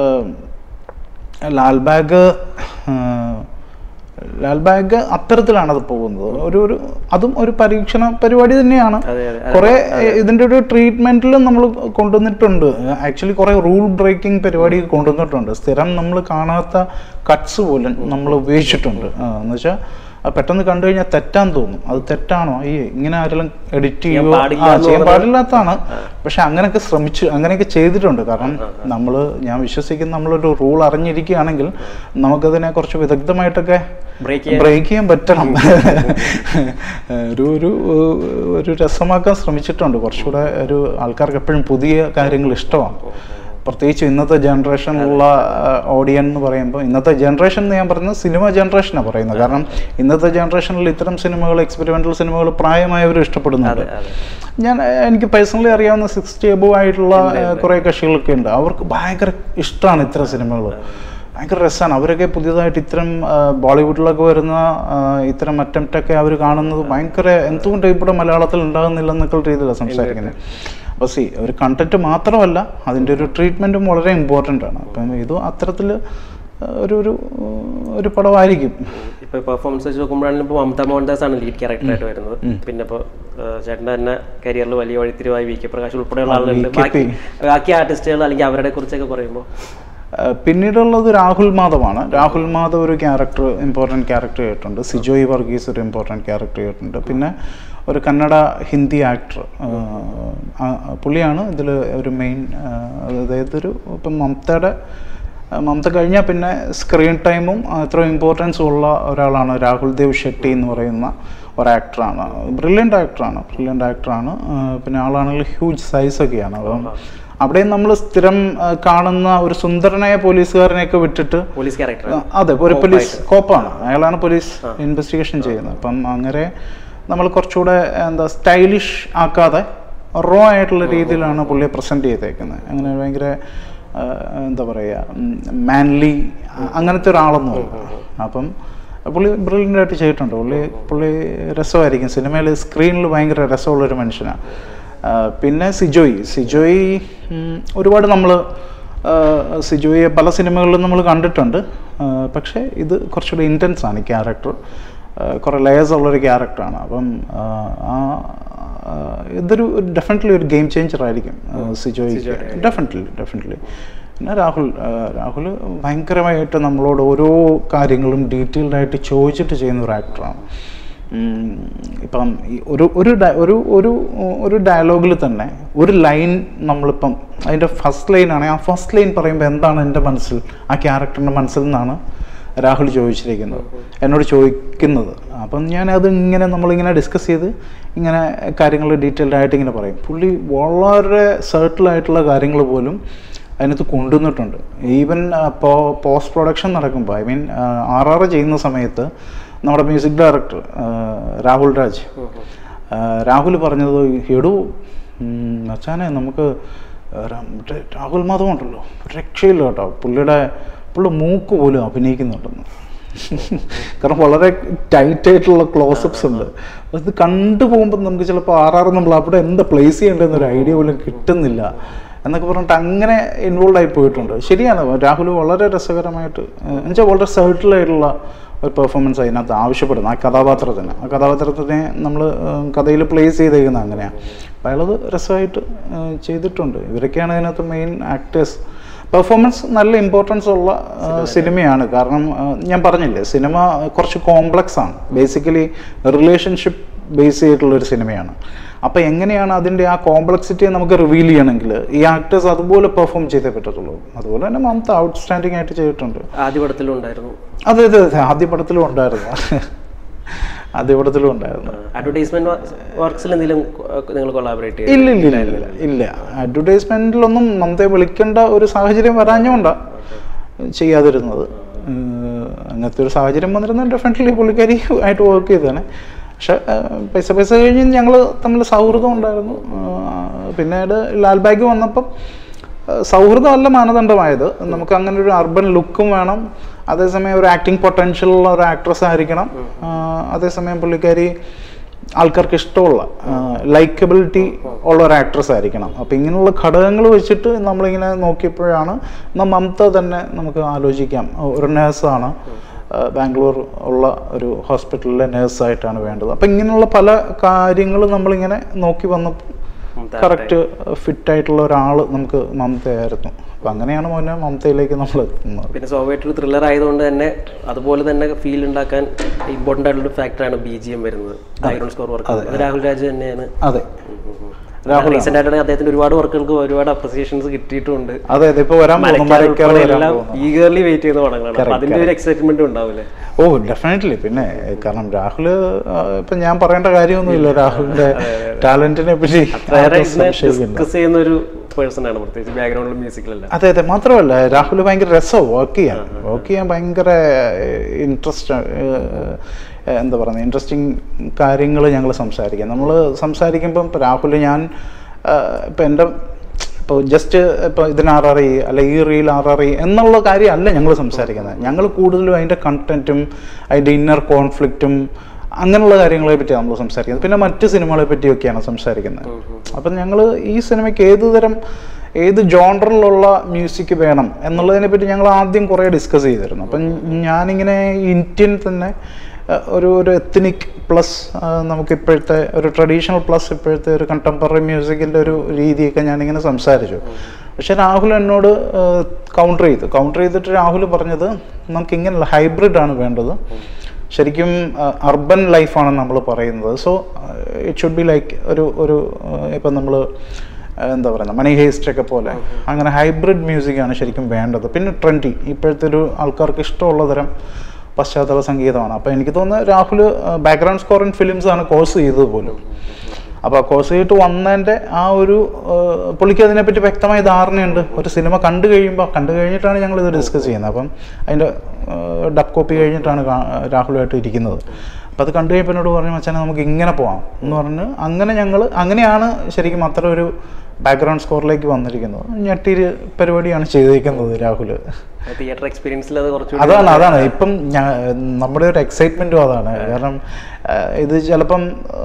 ലാൽബാഗ് ലാൽബാഗ് അത്തരത്തിലാണ് അത് പോകുന്നത്. ഒരു ഒരു അതും ഒരു പരീക്ഷണ പരിപാടി തന്നെയാണ്. കുറെ ഇതിൻ്റെ ഒരു ട്രീറ്റ്മെന്റിലും നമ്മൾ കൊണ്ടുവന്നിട്ടുണ്ട്. ആക്ച്വലി കുറെ റൂൾ ബ്രേക്കിംഗ് പരിപാടി കൊണ്ടുവന്നിട്ടുണ്ട്. സ്ഥിരം നമ്മൾ കാണാത്ത കട്ട്സ് പോലും നമ്മൾ ഉപയോഗിച്ചിട്ടുണ്ട്. എന്ന് വെച്ചാൽ പെട്ടെന്ന് കണ്ടു കഴിഞ്ഞാൽ തെറ്റാന്ന് തോന്നും. അത് തെറ്റാണോ, ഈ ഇങ്ങനെ ആരെങ്കിലും എഡിറ്റ് ചെയ്യുമോ, ചെയ്യാൻ പാടില്ലാത്തതാണ്. പക്ഷെ അങ്ങനെയൊക്കെ ശ്രമിച്ചു, അങ്ങനെയൊക്കെ ചെയ്തിട്ടുണ്ട്. കാരണം നമ്മൾ, ഞാൻ വിശ്വസിക്കുന്ന നമ്മളൊരു റൂൾ അറിഞ്ഞിരിക്കുകയാണെങ്കിൽ നമുക്കതിനെ കുറച്ച് വിദഗ്ധമായിട്ടൊക്കെ ബ്രേക്ക് ചെയ്യാൻ പറ്റണം. ഒരു ഒരു ഒരു രസമാക്കാൻ ശ്രമിച്ചിട്ടുണ്ട്. കുറച്ചുകൂടെ ഒരു ആൾക്കാർക്ക് എപ്പോഴും പുതിയ കാര്യങ്ങൾ ഇഷ്ടമാണ്. പ്രത്യേകിച്ച് ഇന്നത്തെ ജനറേഷനിലുള്ള ഓഡിയൻ എന്ന് പറയുമ്പോൾ, ഇന്നത്തെ ജനറേഷൻ എന്ന് ഞാൻ പറയുന്നത് സിനിമ ജനറേഷനാണ് പറയുന്നത്. കാരണം ഇന്നത്തെ ജനറേഷനിൽ ഇത്തരം സിനിമകൾ, എക്സ്പെരിമെൻ്റൽ സിനിമകൾ പ്രായമായവർ ഇഷ്ടപ്പെടുന്നുണ്ട്. ഞാൻ എനിക്ക് പേഴ്സണലി അറിയാവുന്ന സിക്സ്റ്റി എബവ് ആയിട്ടുള്ള കുറേ കക്ഷികളൊക്കെ ഉണ്ട്. അവർക്ക് ഭയങ്കര ഇഷ്ടമാണ് ഇത്തരം സിനിമകൾ, ഭയങ്കര രസമാണ്. അവരൊക്കെ പുതിയതായിട്ട് ഇത്തരം ബോളിവുഡിലൊക്കെ വരുന്ന ഇത്തരം അറ്റംപ്റ്റൊക്കെ അവർ കാണുന്നത് ഭയങ്കര, എന്തുകൊണ്ട് ഇവിടെ മലയാളത്തിൽ ഉണ്ടാകുന്നില്ല എന്നൊക്കെ രീതിയിലാണ് സംസാരിക്കുന്നത്. അപ്പോൾ സി, ഒരു കണ്ടന്റ് മാത്രമല്ല, അതിൻ്റെ ഒരു ട്രീറ്റ്മെൻറ്റും വളരെ ഇമ്പോർട്ടൻ്റ് ആണ്. അപ്പം ഇത് അത്തരത്തിൽ ഒരു ഒരു ഒരു പടമായിരിക്കും. ഇപ്പോൾ പെർഫോമൻസ് വെച്ച് നോക്കുമ്പോഴാണെങ്കിലും ഇപ്പോൾ മമത മോഹൻദാസ് ആണ് ലീഡ് ക്യാരക്ടറായിട്ട് വരുന്നത്. പിന്നെ ഇപ്പോൾ ചേട്ടൻ്റെ തന്നെ കരിയറിൽ വലിയ വഴിത്തിരിവായി വി കെ പ്രകാശ് ഉൾപ്പെടെയുള്ള ആളുകളുണ്ട്. ബാക്കി ബാക്കി ആർട്ടിസ്റ്റുകൾ അല്ലെങ്കിൽ അവരുടെ കുറിച്ചൊക്കെ പറയുമ്പോൾ പിന്നീടുള്ളത് രാഹുൽ മാധവാണ്. രാഹുൽ മാധവ് ഒരു ക്യാരക്ടർ, ഇമ്പോർട്ടൻറ്റ് ക്യാരക്ടർ ചെയ്തിട്ടുണ്ട്. സിജോയ് വർഗീസ് ഒരു ഇമ്പോർട്ടൻറ്റ് ക്യാരക്ടർ ചെയ്തിട്ടുണ്ട്. പിന്നെ ഒരു കന്നഡ ഹിന്ദി ആക്ടർ, പുള്ളിയാണ് ഇതിൽ ഒരു മെയിൻ. അതായത് ഒരു ഇപ്പം മമതയുടെ മമത കഴിഞ്ഞാൽ പിന്നെ സ്ക്രീൻ ടൈമും അത്ര ഇമ്പോർട്ടൻസും ഉള്ള ഒരാളാണ് രാഹുൽ ദേവ് ഷെട്ടി എന്ന് പറയുന്ന ഒരു ആക്ടറാണ്. ബ്രില്യൻ്റ് ആക്ടറാണ് ബ്രില്യൻ്റ് ആക്ടറാണ് പിന്നെ ആളാണെങ്കിൽ ഹ്യൂജ് സൈസൊക്കെയാണ്. അപ്പം അവിടെയും നമ്മൾ സ്ഥിരം കാണുന്ന ഒരു സുന്ദരനായ പോലീസുകാരനെയൊക്കെ വിട്ടിട്ട്, പോലീസ് ക്യാരക്ടർ, അതെ, ഒരു പോലീസ് കോപ്പാണ്, അയാളാണ് പോലീസ് ഇൻവെസ്റ്റിഗേഷൻ ചെയ്യുന്നത്. അപ്പം അങ്ങനെ നമ്മൾ കുറച്ചുകൂടെ എന്താ സ്റ്റൈലിഷ് ആക്കാതെ റോ ആയിട്ടുള്ള രീതിയിലാണ് പുള്ളിയെ പ്രസൻറ്റ് ചെയ്തേക്കുന്നത്. അങ്ങനെ ഭയങ്കര എന്താ പറയുക, മാൻലി അങ്ങനത്തെ ഒരാളൊന്നുമല്ല. അപ്പം പുള്ളി ബ്രില്യൻ്റ് ആയിട്ട് ചെയ്തിട്ടുണ്ട്. പുള്ളി പുള്ളി രസമായിരിക്കും സിനിമയിൽ, സ്ക്രീനിൽ ഭയങ്കര രസമുള്ളൊരു മനുഷ്യനാണ്. പിന്നെ സിജോയ് സിജോയ് ഒരുപാട് നമ്മൾ സിജോയെ പല സിനിമകളിലും നമ്മൾ കണ്ടിട്ടുണ്ട്. പക്ഷേ ഇത് കുറച്ചുകൂടി ഇൻറ്റൻസ് ആണ് ഈ ക്യാരക്ടർ, കുറേ ലെയേഴ്സ് ഉള്ളൊരു ക്യാരക്ടറാണ്. അപ്പം ആ ഇതൊരു ഡെഫിനറ്റ്ലി ഒരു ഗെയിം ചേഞ്ചർ ആയിരിക്കും സിജോയ്, ഡെഫിനറ്റ്ലി ഡെഫിനറ്റ്ലി പിന്നെ രാഹുൽ രാഹുൽ ഭയങ്കരമായിട്ട് നമ്മളോട് ഓരോ കാര്യങ്ങളും ഡീറ്റെയിൽഡായിട്ട് ചോദിച്ചിട്ട് ചെയ്യുന്ന ഒരു ആക്ടറാണ്. ഇപ്പം ഒരു ഒരു ഒരു ഒരു ഒരു ഡയലോഗിൽ തന്നെ ഒരു ലൈൻ നമ്മളിപ്പം അതിൻ്റെ ഫസ്റ്റ് ലൈനാണെങ്കിൽ ആ ഫസ്റ്റ് ലൈൻ പറയുമ്പോൾ എന്താണ് എൻ്റെ മനസ്സിൽ, ആ ക്യാരക്ടറിൻ്റെ മനസ്സിൽ നിന്നാണ് രാഹുൽ ചോദിച്ചിരിക്കുന്നത്, എന്നോട് ചോദിക്കുന്നത്. അപ്പം ഞാനത് ഇങ്ങനെ നമ്മളിങ്ങനെ ഡിസ്കസ് ചെയ്ത് ഇങ്ങനെ കാര്യങ്ങൾ ഡീറ്റെയിൽഡായിട്ട് ഇങ്ങനെ പറയും. പുള്ളി വളരെ സർട്ടിലായിട്ടുള്ള കാര്യങ്ങൾ പോലും അതിനകത്ത് കൊണ്ടുവന്നിട്ടുണ്ട്. ഈവൻ ഇപ്പോൾ പോസ്റ്റ് പ്രൊഡക്ഷൻ നടക്കുമ്പോൾ, ഐ മീൻ ആർ ആർ ചെയ്യുന്ന സമയത്ത് നമ്മുടെ മ്യൂസിക് ഡയറക്ടർ രാഹുൽ രാജ് രാഹുൽ പറഞ്ഞത്, എടൂ മച്ചാനെ നമുക്ക് രാഹുൽ മാധവ് ഉണ്ടല്ലോ രക്ഷയില്ല കേട്ടോ, പുള്ളിയുടെ പുള്ളി മൂക്ക് പോലും അഭിനയിക്കുന്നുണ്ടെന്ന്. കാരണം വളരെ ടൈറ്റായിട്ടുള്ള ക്ലോസപ്സ് ഉണ്ട്. അത് കണ്ടു പോകുമ്പോൾ നമുക്ക് ചിലപ്പോൾ ആറാറ് നമ്മൾ അവിടെ എന്താ പ്ലേസ് ചെയ്യേണ്ടതെന്നൊരു ഐഡിയ പോലും കിട്ടുന്നില്ല എന്നൊക്കെ പറഞ്ഞിട്ട് അങ്ങനെ ഇൻവോൾവ് ആയി പോയിട്ടുണ്ട്. ശരിയാണ്, രാഹുൽ വളരെ രസകരമായിട്ട് എന്നുവെച്ചാൽ വളരെ സർട്ടിലായിട്ടുള്ള ഒരു പെർഫോമൻസ് അതിനകത്ത് ആവശ്യപ്പെടുന്നു. ആ കഥാപാത്രത്തിന് ആ കഥാപാത്രത്തിനെ നമ്മൾ കഥയിൽ പ്ലേസ് ചെയ്തേക്കുന്നത് അങ്ങനെയാണ്. അപ്പോൾ അയാളത് രസമായിട്ട് ചെയ്തിട്ടുണ്ട്. ഇവരൊക്കെയാണ് അതിനകത്ത് മെയിൻ ആക്ടേഴ്സ്. പെർഫോമൻസ് നല്ല ഇമ്പോർട്ടൻസ് ഉള്ള സിനിമയാണ്. കാരണം ഞാൻ പറഞ്ഞില്ലേ, സിനിമ കുറച്ച് കോംപ്ലക്സ് ആണ്, ബേസിക്കലി റിലേഷൻഷിപ്പ് ബേസ് ചെയ്തിട്ടുള്ളൊരു സിനിമയാണ്. അപ്പോൾ എങ്ങനെയാണ് അതിൻ്റെ ആ കോംപ്ലക്സിറ്റിയെ നമുക്ക് റിവീൽ ചെയ്യണമെങ്കിൽ ഈ ആക്ടേഴ്സ് അതുപോലെ പെർഫോം ചെയ്തേ പറ്റത്തുള്ളൂ. അതുപോലെ തന്നെ മമത ഔട്ട്സ്റ്റാൻഡിങ് ആയിട്ട് ചെയ്തിട്ടുണ്ട്. ആദ്യ പടത്തിലും ഉണ്ടായിരുന്നു. അതെ അതെ അതെ ആദ്യ പടത്തിലും ഉണ്ടായിരുന്നു ആദ്യ പടത്തിലും ഉണ്ടായിരുന്നു. അഡ്വർടൈസ്മെന്റ് വർക്ക്സിൽ എന്തെങ്കിലും നിങ്ങൾ കൊളാബറേറ്റ് ചെയ്തു? ഇല്ല ഇല്ല ഇല്ല ഇല്ല അഡ്വർടൈസ്മെന്റിലൊന്നും മമതയെ വിളിക്കേണ്ട ഒരു സാഹചര്യം വരാഞ്ഞുകൊണ്ടാണ് ചെയ്യാതിരുന്നത്. അങ്ങനത്തെ ഒരു സാഹചര്യം വന്നിരുന്നത് ഡെഫിനറ്റ്ലി പുള്ളിക്കാരി ആയിട്ട് വർക്ക് ചെയ്തതാണ്. പക്ഷെ പൈസ പൈസ കഴിഞ്ഞ് ഞങ്ങൾ തമ്മിൽ സൗഹൃദം ഉണ്ടായിരുന്നു. പിന്നീട് ലാൽബാഗ് വന്നപ്പം സൗഹൃദമല്ല മാനദണ്ഡമായത്, നമുക്ക് അങ്ങനെ ഒരു അർബൻ ലുക്കും വേണം, അതേസമയം ഒരു ആക്ടിങ് പൊട്ടൻഷ്യൽ ഉള്ള ഒരു ആക്ട്രസ് ആയിരിക്കണം, അതേസമയം പുള്ളിക്കാരി ആൾക്കാർക്ക് ഇഷ്ടമുള്ള ലൈക്കബിലിറ്റി ഉള്ള ഒരു ആക്ട്രസ് ആയിരിക്കണം. അപ്പം ഇങ്ങനെയുള്ള ഘടകങ്ങൾ വെച്ചിട്ട് നമ്മളിങ്ങനെ നോക്കിയപ്പോഴാണ് മമത തന്നെ നമുക്ക് ആലോചിക്കാം, ഒരു നേഴ്സാണ്, ബാംഗ്ലൂർ ഉള്ള ഒരു ഹോസ്പിറ്റലിലെ നേഴ്സായിട്ടാണ് വേണ്ടത്. അപ്പം ഇങ്ങനെയുള്ള പല കാര്യങ്ങളും നമ്മളിങ്ങനെ നോക്കി വന്നപ്പോൾ കറക്റ്റ് ഫിറ്റായിട്ടുള്ള ഒരാൾ നമുക്ക് മമതയായിരുന്നു. അപ്പം അങ്ങനെയാണ് മോനെ മമതയിലേക്ക് നമ്മൾ എത്തുന്നത്. പിന്നെ സ്വാഭാവികമായിട്ടൊരു ത്രില്ലർ ആയതുകൊണ്ട് തന്നെ അതുപോലെ തന്നെ ഫീൽ ഉണ്ടാക്കാൻ ഇമ്പോർട്ടൻ്റ് ആയിട്ടുള്ള ഫാക്ടറാണ് ബി ജി എം വരുന്നത്, ബാക്ക്ഗ്രൗണ്ട് സ്കോർ വർക്ക്. അത് രാഹുൽ രാജ് തന്നെയാണ്. അതെ, റീസെന്റ് ആയിട്ട് അദ്ദേഹത്തിന്റെ ഒരുപാട് വർക്കുകൾക്ക് ഒരുപാട് അപ്രിസിയേഷൻസ് കിട്ടിയിട്ടുണ്ട്. അതെ അതെ, ഇപ്പൊ വരാൻ എല്ലാം ഈഗർലി വെയിറ്റ് ചെയ്യുന്ന പടങ്ങളാണ്. അപ്പൊ അതിന്റെ ഒരു എക്സൈറ്റ്മെന്റ് ഉണ്ടാവില്ലേ? Oh definitely. പിന്നെ കാരണം രാഹുൽ ഇപ്പൊ ഞാൻ പറയേണ്ട കാര്യമൊന്നുമില്ല, രാഹുലിന്റെ ടാലന്റിനെ പറ്റി ഡിസ്കസ് ചെയ്യുന്ന ഒരു പേഴ്സൺ ആണ്, പ്രത്യേകിച്ച് ബാക്ക്ഗ്രൗണ്ടിലും മ്യൂസിക്കിലല്ല. അതെ അതെ, മാത്രമല്ല രാഹുൽ ഭയങ്കര രസമാണ് വർക്ക് ചെയ്യാൻ. വർക്ക് ചെയ്യാൻ ഭയങ്കര ഇൻട്രസ്റ്റ്, എന്താ പറയുന്നത്, ഇൻട്രസ്റ്റിംഗ് കാര്യങ്ങൾ ഞങ്ങൾ സംസാരിക്കാം. നമ്മൾ സംസാരിക്കുമ്പം ഇപ്പോൾ രാഹുൽ ഞാൻ ഇപ്പം എൻ്റെ ഇപ്പോൾ ജസ്റ്റ് ഇപ്പോൾ ഇതിന് ആർ ആർ ഐ അല്ല ഈ റീൽ ആർ ആർ ഐ എന്നുള്ള കാര്യമല്ല ഞങ്ങൾ സംസാരിക്കുന്നത്. ഞങ്ങൾ കൂടുതലും അതിൻ്റെ കണ്ടൻറ്റും അതിൻ്റെ ഇന്നർ കോൺഫ്ലിക്റ്റും അങ്ങനെയുള്ള കാര്യങ്ങളെ പറ്റിയാണ് നമ്മൾ സംസാരിക്കുന്നത്. പിന്നെ മറ്റ് സിനിമകളെ പറ്റിയൊക്കെയാണ് സംസാരിക്കുന്നത്. അപ്പം ഞങ്ങൾ ഈ സിനിമയ്ക്ക് ഏത് തരം ഏത് ജോണറിലുള്ള മ്യൂസിക് വേണം എന്നുള്ളതിനെ പറ്റി ഞങ്ങൾ ആദ്യം കുറേ ഡിസ്കസ് ചെയ്തിരുന്നു. അപ്പം ഞാനിങ്ങനെ ഇന്ത്യൻ തന്നെ ഒരു ഒരു എത്നിക് പ്ലസ് നമുക്കിപ്പോഴത്തെ ഒരു ട്രഡീഷണൽ പ്ലസ് ഇപ്പോഴത്തെ ഒരു കണ്ടംപററി മ്യൂസിക്കിൻ്റെ ഒരു രീതിയൊക്കെ ഞാനിങ്ങനെ സംസാരിച്ചു. പക്ഷെ രാഹുൽ എന്നോട് കൗണ്ടർ ചെയ്തു കൗണ്ടർ ചെയ്തിട്ട് രാഹുൽ പറഞ്ഞത് നമുക്കിങ്ങനെയുള്ള ഹൈബ്രിഡാണ് വേണ്ടത്. ശരിക്കും അർബൻ ലൈഫാണ് നമ്മൾ പറയുന്നത്. So it should be like ഒരു ഒരു ഇപ്പം നമ്മൾ എന്താ പറയുക മണി ഹേസ്റ്റൊക്കെ പോലെ അങ്ങനെ ഹൈബ്രിഡ് മ്യൂസിക്കാണ് ശരിക്കും വേണ്ടത്. പിന്നെ ട്രെൻഡി ഇപ്പോഴത്തെ ഒരു ആൾക്കാർക്ക് ഇഷ്ടമുള്ള തരം പശ്ചാത്തല സംഗീതമാണ്. അപ്പോൾ എനിക്ക് തോന്നുന്നത് രാഹുൽ ബാക്ക്ഗ്രൗണ്ട് സ്കോർ ഇൻ ഫിലിംസാണ് കോഴ്സ് ചെയ്തത് പോലും. അപ്പോൾ കോഴ്സ് ചെയ്തിട്ട് വന്നതിൻ്റെ ആ ഒരു പുള്ളിക്ക് അതിനെപ്പറ്റി വ്യക്തമായ ധാരണയുണ്ട്. ഒരു സിനിമ കണ്ടു കഴിയുമ്പോൾ കണ്ടു കഴിഞ്ഞിട്ടാണ് ഞങ്ങളിത് ഡിസ്കസ് ചെയ്യുന്നത്. അപ്പം അതിൻ്റെ ഡബ് കോപ്പി കഴിഞ്ഞിട്ടാണ് രാഹുലുമായിട്ട് ഇരിക്കുന്നത്. അപ്പോൾ അത് കണ്ടു കഴിയുമ്പോൾ എന്നോട് പറഞ്ഞു മച്ചാനെ നമുക്ക് ഇങ്ങനെ പോകാം എന്ന് പറഞ്ഞ് അങ്ങനെ ഞങ്ങൾ അങ്ങനെയാണ് ശരിക്കും അത്ര ഒരു ബാക്ക്ഗ്രൗണ്ട് സ്കോറിലേക്ക് വന്നിരിക്കുന്നത്. ഞെട്ടിയൊരു പരിപാടിയാണ് ചെയ്തിരിക്കുന്നത് രാഹുൽ. തിയേറ്റർ എക്സ്പീരിയൻസിൽ അത് കുറച്ച് അതാണ് അതാണ് ഇപ്പം നമ്മുടെ ഒരു എക്സൈറ്റ്മെൻറ്റും അതാണ്. കാരണം ഇത് ചിലപ്പം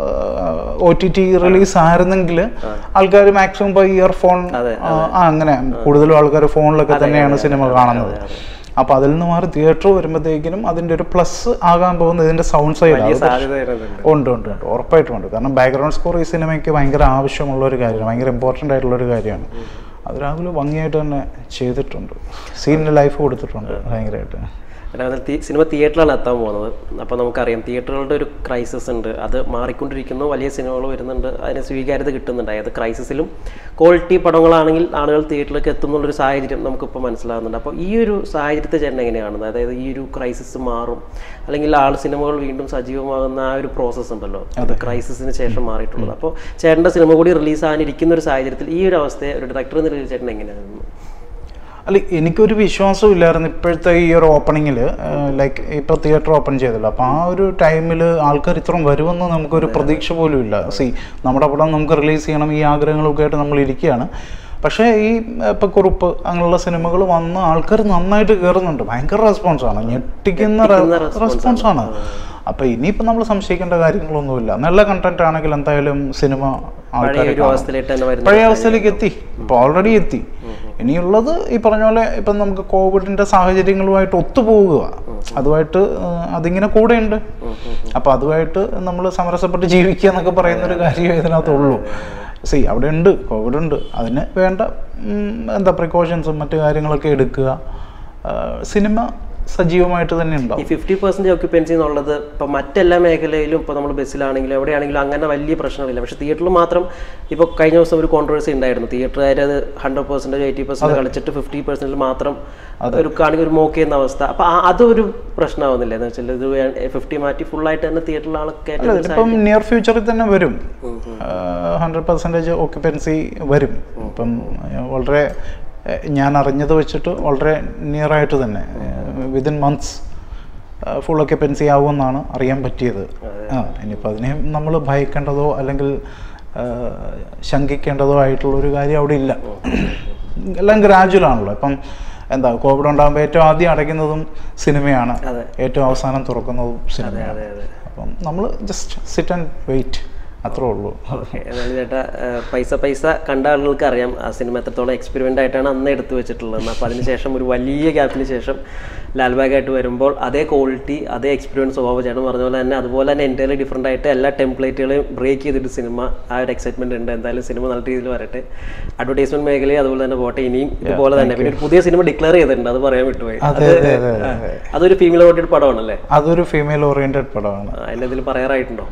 ഒ ടി ടി റിലീസ് ആയിരുന്നെങ്കിൽ ആൾക്കാർ മാക്സിമം ഇപ്പോൾ ഇയർഫോൺ അങ്ങനെ കൂടുതലും ആൾക്കാർ ഫോണിലൊക്കെ തന്നെയാണ് സിനിമ കാണുന്നത്. അപ്പോൾ അതിൽ നിന്ന് മാറി തിയേറ്റർ വരുമ്പോഴത്തേക്കിനും അതിൻ്റെ ഒരു പ്ലസ് ആകാൻ പോകുന്നത് ഇതിൻ്റെ സൗണ്ട് സൈഡ് ഉണ്ട് ഉണ്ട് ഉണ്ട് ഉറപ്പായിട്ടും ഉണ്ട്. കാരണം ബാക്ക്ഗ്രൗണ്ട് സ്കോർ ഈ സിനിമയ്ക്ക് ഭയങ്കര ആവശ്യമുള്ള ഒരു കാര്യമാണ്, ഭയങ്കര ഇമ്പോർട്ടൻ്റ് ആയിട്ടുള്ളൊരു കാര്യമാണ്. അത് രാഹുൽ ഭംഗിയായിട്ട് തന്നെ ചെയ്തിട്ടുണ്ട്, സീനിന് ലൈഫ് കൊടുത്തിട്ടുണ്ട് ഭയങ്കരമായിട്ട്. സിനിമ തിയേറ്ററിലാണ് എത്താൻ പോകുന്നത്. അപ്പോൾ നമുക്കറിയാം തിയേറ്ററുകളുടെ ഒരു ക്രൈസിസ് ഉണ്ട്, അത് മാറിക്കൊണ്ടിരിക്കുന്നു. വലിയ സിനിമകൾ വരുന്നുണ്ട്, അതിന് സ്വീകാര്യത കിട്ടുന്നുണ്ട്. അതായത് ക്രൈസിസിലും ക്വാളിറ്റി പടങ്ങളാണെങ്കിൽ ആളുകൾ തിയേറ്ററിലേക്ക് എത്തുന്നുള്ളൊരു സാഹചര്യം നമുക്കിപ്പോൾ മനസ്സിലാകുന്നുണ്ട്. അപ്പോൾ ഈ ഒരു സാഹചര്യത്തെ ചേട്ടൻ എങ്ങനെയാണ് കാണുന്നത്? അതായത് ഈ ഒരു ക്രൈസിസ് മാറും അല്ലെങ്കിൽ ആൾ സിനിമകൾ വീണ്ടും സജീവമാകുന്ന ആ ഒരു പ്രോസസ്സ് ഉണ്ടല്ലോ, ക്രൈസിസിന് ശേഷം മാറിയിട്ടുള്ളത്. അപ്പോൾ ചേട്ടൻ്റെ സിനിമ കൂടി റിലീസാകാനിരിക്കുന്ന ഒരു സാഹചര്യത്തിൽ ഈ ഒരു അവസ്ഥയെ ഒരു ഡയറക്ടർ എന്ന രീതിയിൽ ചേട്ടൻ എങ്ങനെയാണ്? അല്ല, എനിക്കൊരു വിശ്വാസവും ഇല്ലായിരുന്നു ഇപ്പോഴത്തെ ഈ ഒരു ഓപ്പണിങ്ങിൽ. ലൈക്ക് ഇപ്പോൾ തിയേറ്റർ ഓപ്പൺ ചെയ്തല്ലോ, അപ്പോൾ ആ ഒരു ടൈമിൽ ആൾക്കാർ ഇത്രയും വരുമെന്ന് നമുക്കൊരു പ്രതീക്ഷ പോലും ഇല്ല. സി നമ്മുടെ പടം നമുക്ക് റിലീസ് ചെയ്യണം, ഈ ആഗ്രഹങ്ങളൊക്കെ ആയിട്ട് നമ്മൾ ഇരിക്കുകയാണ്. പക്ഷേ ഈ ഇപ്പോൾ കുറുപ്പ് അങ്ങനെയുള്ള സിനിമകൾ വന്ന് ആൾക്കാർ നന്നായിട്ട് കയറുന്നുണ്ട്. ഭയങ്കര റെസ്പോൺസാണ്, ഞെട്ടിക്കുന്ന റെസ്പോൺസാണ്. അപ്പോൾ ഇനിയിപ്പോൾ നമ്മൾ സംശയിക്കേണ്ട കാര്യങ്ങളൊന്നുമില്ല. നല്ല കണ്ടന്റ് ആണെങ്കിൽ എന്തായാലും സിനിമ ആൾക്കാരെ പഴയ അവസ്ഥയിലേക്ക് എത്തി, ഇപ്പോൾ ഓൾറെഡി എത്തി. ഇനിയുള്ളത് ഈ പറഞ്ഞ പോലെ ഇപ്പം നമുക്ക് കോവിഡിൻ്റെ സാഹചര്യങ്ങളുമായിട്ട് ഒത്തുപോവുക, അതുമായിട്ട് അതിങ്ങനെ കൂടെയുണ്ട്. അപ്പോൾ അതുമായിട്ട് നമ്മൾ സമരസപ്പെട്ട് ജീവിക്കുക എന്നൊക്കെ പറയുന്നൊരു കാര്യം ഇതിനകത്തുള്ളൂ. സി അവിടെ ഉണ്ട്, കോവിഡ് ഉണ്ട്, അതിന് വേണ്ട എന്താ പ്രിക്കോഷൻസും മറ്റു കാര്യങ്ങളൊക്കെ എടുക്കുക. സിനിമ സജീവമായിട്ട് തന്നെ ഉണ്ടാവും. ഈ ഫിഫ്റ്റി പെർസെൻറ്റേജ് ഓക്യുപ്പൻസി എന്നുള്ളത് ഇപ്പോൾ മറ്റെല്ലാ മേഖലയിലും ഇപ്പോൾ നമ്മൾ ബസ്സിലാണെങ്കിലും എവിടെയാണെങ്കിലും അങ്ങനെ വലിയ പ്രശ്നമില്ല. പക്ഷേ തിയേറ്ററിൽ മാത്രം ഇപ്പോൾ കഴിഞ്ഞ ദിവസം ഒരു കോൺട്രവേഴ്സി ഉണ്ടായിരുന്നു. തിയേറ്ററുകാർ അത് ഹൺഡ്രഡ് പെർസെൻറ്റേജ് എയ്റ്റി പെർസെൻറ്റ് കളിച്ചിട്ട് ഫിഫ്റ്റി പെർസെൻറ്റിൽ മാത്രം ഒരു കാണിക്ക് ഒരു മോക്ക് ചെയ്യുന്ന അവസ്ഥ. അപ്പോൾ അതൊരു പ്രശ്നമാവുന്നില്ല എന്ന് വെച്ചാൽ ഇത് ഫിഫ്റ്റി മാറ്റി ഫുള്ളായിട്ട് തന്നെ തിയേറ്ററിൽ ആളൊക്കെ ഇപ്പം നിയർ ഫ്യൂച്ചറിൽ തന്നെ വരും, ഹൺഡ്രഡ് പെർസെൻറ്റേജ് ഓക്യുപ്പൻസി വരും. ഇപ്പം വളരെ ഞാൻ അറിഞ്ഞത് വെച്ചിട്ട് വളരെ നിയറായിട്ട് തന്നെ വിതിൻ മന്ത്സ് ഫുൾ ഒക്യുപ്പൻസി ആവുമെന്നാണ് അറിയാൻ പറ്റിയത്. ആ ഇനിയിപ്പോൾ അതിനെ നമ്മൾ ഭയക്കേണ്ടതോ അല്ലെങ്കിൽ ശങ്കിക്കേണ്ടതോ ആയിട്ടുള്ളൊരു കാര്യം അവിടെ ഇല്ല. എല്ലാം ഗ്രാജുവൽ ആണല്ലോ. ഇപ്പം എന്താ കോവിഡ് ഉണ്ടാകുമ്പോൾ ഏറ്റവും ആദ്യം അടയ്ക്കുന്നതും സിനിമയാണ്, ഏറ്റവും അവസാനം തുറക്കുന്നതും സിനിമയാണ്. അപ്പം നമ്മൾ ജസ്റ്റ് സിറ്റ് ആൻഡ് വെയിറ്റ്. അത്രേ ഉള്ളൂ. ഓക്കെ. എന്നാലും ചേട്ടാ പൈസ പൈസ കണ്ട ആളുകൾക്ക് അറിയാം ആ സിനിമ എത്രത്തോളം എക്സ്പെരിമെൻ്റ് ആയിട്ടാണ് അന്ന് എടുത്തു വെച്ചിട്ടുള്ളത്. അപ്പോൾ അതിനുശേഷം ഒരു വലിയ ഗ്യാപ്പിന് ശേഷം ലാൽബാഗായിട്ട് വരുമ്പോൾ അതേ ക്വാളിറ്റി അതേ എക്സ്പീരിയൻസ് സ്വഭാവം ചേട്ടൻ പറഞ്ഞ പോലെ തന്നെ അതുപോലെ തന്നെ എൻ്റയർലി ഡിഫറെൻ്റ് ആയിട്ട് എല്ലാ ടെംപ്ലേറ്റുകളെയും ബ്രേക്ക് ചെയ്തിട്ട് സിനിമ ആ ഒരു എക്സൈറ്റ്മെൻറ്റ് ഉണ്ട്. എന്തായാലും സിനിമ നല്ല രീതിയിൽ വരട്ടെ. അഡ്വർടൈസ്മെൻറ്റ് മേഖലയും അതുപോലെ തന്നെ പോട്ടെ. ഇനിയും ഇതുപോലെ തന്നെ പിന്നെ ഒരു പുതിയ സിനിമ ഡിക്ലെയർ ചെയ്തിട്ടുണ്ട്, അത് പറയാൻ വിട്ടുപോയി. അത് അതൊരു ഫീമെയിൽ ഓറിയന്റഡ് പടമാണല്ലേ? അതൊരു ഫീമെയിൽ ഓറിയന്റഡ് പടമാണ്. അതിനെന്തെങ്കിലും പറയാറായിട്ടുണ്ടോ?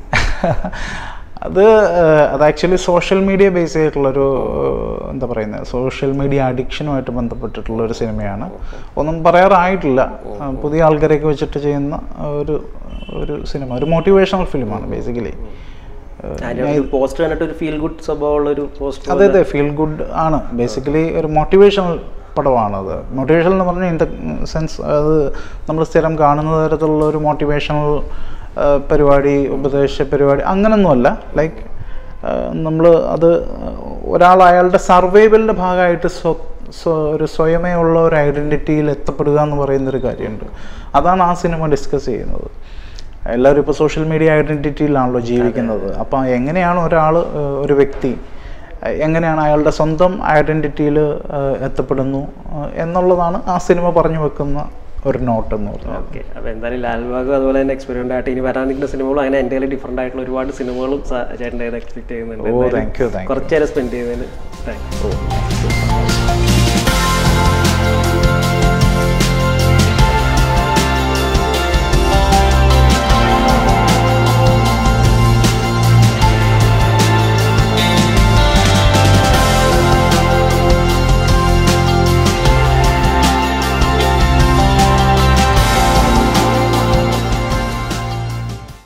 അത് അത് ആക്ച്വലി സോഷ്യൽ മീഡിയ ബേസ് ചെയ്തിട്ടുള്ളൊരു എന്താ പറയുന്നത് സോഷ്യൽ മീഡിയ അഡിക്ഷനുമായിട്ട് ബന്ധപ്പെട്ടിട്ടുള്ളൊരു സിനിമയാണ്. ഒന്നും പറയാറായിട്ടില്ല. പുതിയ ആൾക്കാരെയൊക്കെ വെച്ചിട്ട് ചെയ്യുന്ന ഒരു ഒരു സിനിമ, ഒരു മോട്ടിവേഷണൽ ഫിലിമാണ് ബേസിക്കലി. പോസ്റ്റർ കണ്ടിട്ട് ഒരു ഫീൽ ഗുഡ് സ്വഭാവമുള്ളൊരു പോസ്റ്റർ. അതെ അതെ, ഫീൽ ഗുഡ് ആണ്. ബേസിക്കലി ഒരു മോട്ടിവേഷണൽ പടമാണത്. മോട്ടിവേഷൻ എന്ന് പറഞ്ഞാൽ ഇൻ ദ സെൻസ് അത് നമ്മൾ സ്ഥിരം കാണുന്ന തരത്തിലുള്ള ഒരു മോട്ടിവേഷണൽ പരിപാടി, ഉപദേശ പരിപാടി അങ്ങനൊന്നുമല്ല. ലൈക്ക് നമ്മൾ അത് ഒരാൾ അയാളുടെ സർവൈവലിൻ്റെ ഭാഗമായിട്ട് സ്വ ഒരു സ്വയമേ ഉള്ള ഒരു ഐഡൻറ്റിറ്റിയിൽ എത്തപ്പെടുക എന്ന് പറയുന്നൊരു കാര്യമുണ്ട്. അതാണ് ആ സിനിമ ഡിസ്കസ് ചെയ്യുന്നത്. എല്ലാവരും ഇപ്പോൾ സോഷ്യൽ മീഡിയ ഐഡൻറ്റിറ്റിയിലാണല്ലോ ജീവിക്കുന്നത്. അപ്പം എങ്ങനെയാണ് ഒരാൾ, ഒരു വ്യക്തി എങ്ങനെയാണ് അയാളുടെ സ്വന്തം ഐഡൻറ്റിറ്റിയിൽ എത്തപ്പെടുന്നു എന്നുള്ളതാണ് ആ സിനിമ പറഞ്ഞു വെക്കുന്ന ഒരു നോട്ട് എന്ന് പറഞ്ഞാൽ. ഓക്കെ. അപ്പോൾ എന്തായാലും ലാൽബാഗ് അതുപോലെ തന്നെ എക്സ്പെരിമെൻ്റ് ആയിട്ട് ഇനി വരാൻ നിൽക്കുന്ന സിനിമകളും അങ്ങനെ എൻ്റെ ഡിഫറെൻ്റ് ആയിട്ടുള്ള ഒരുപാട് സിനിമകളും ചേട്ടൻ്റെ എക്സ്പെക്ട് ചെയ്യുന്നുണ്ട്. Oh thank you thank you. കുറച്ച് നേരം സ്പെൻഡ് ചെയ്തതിന് താങ്ക് യു.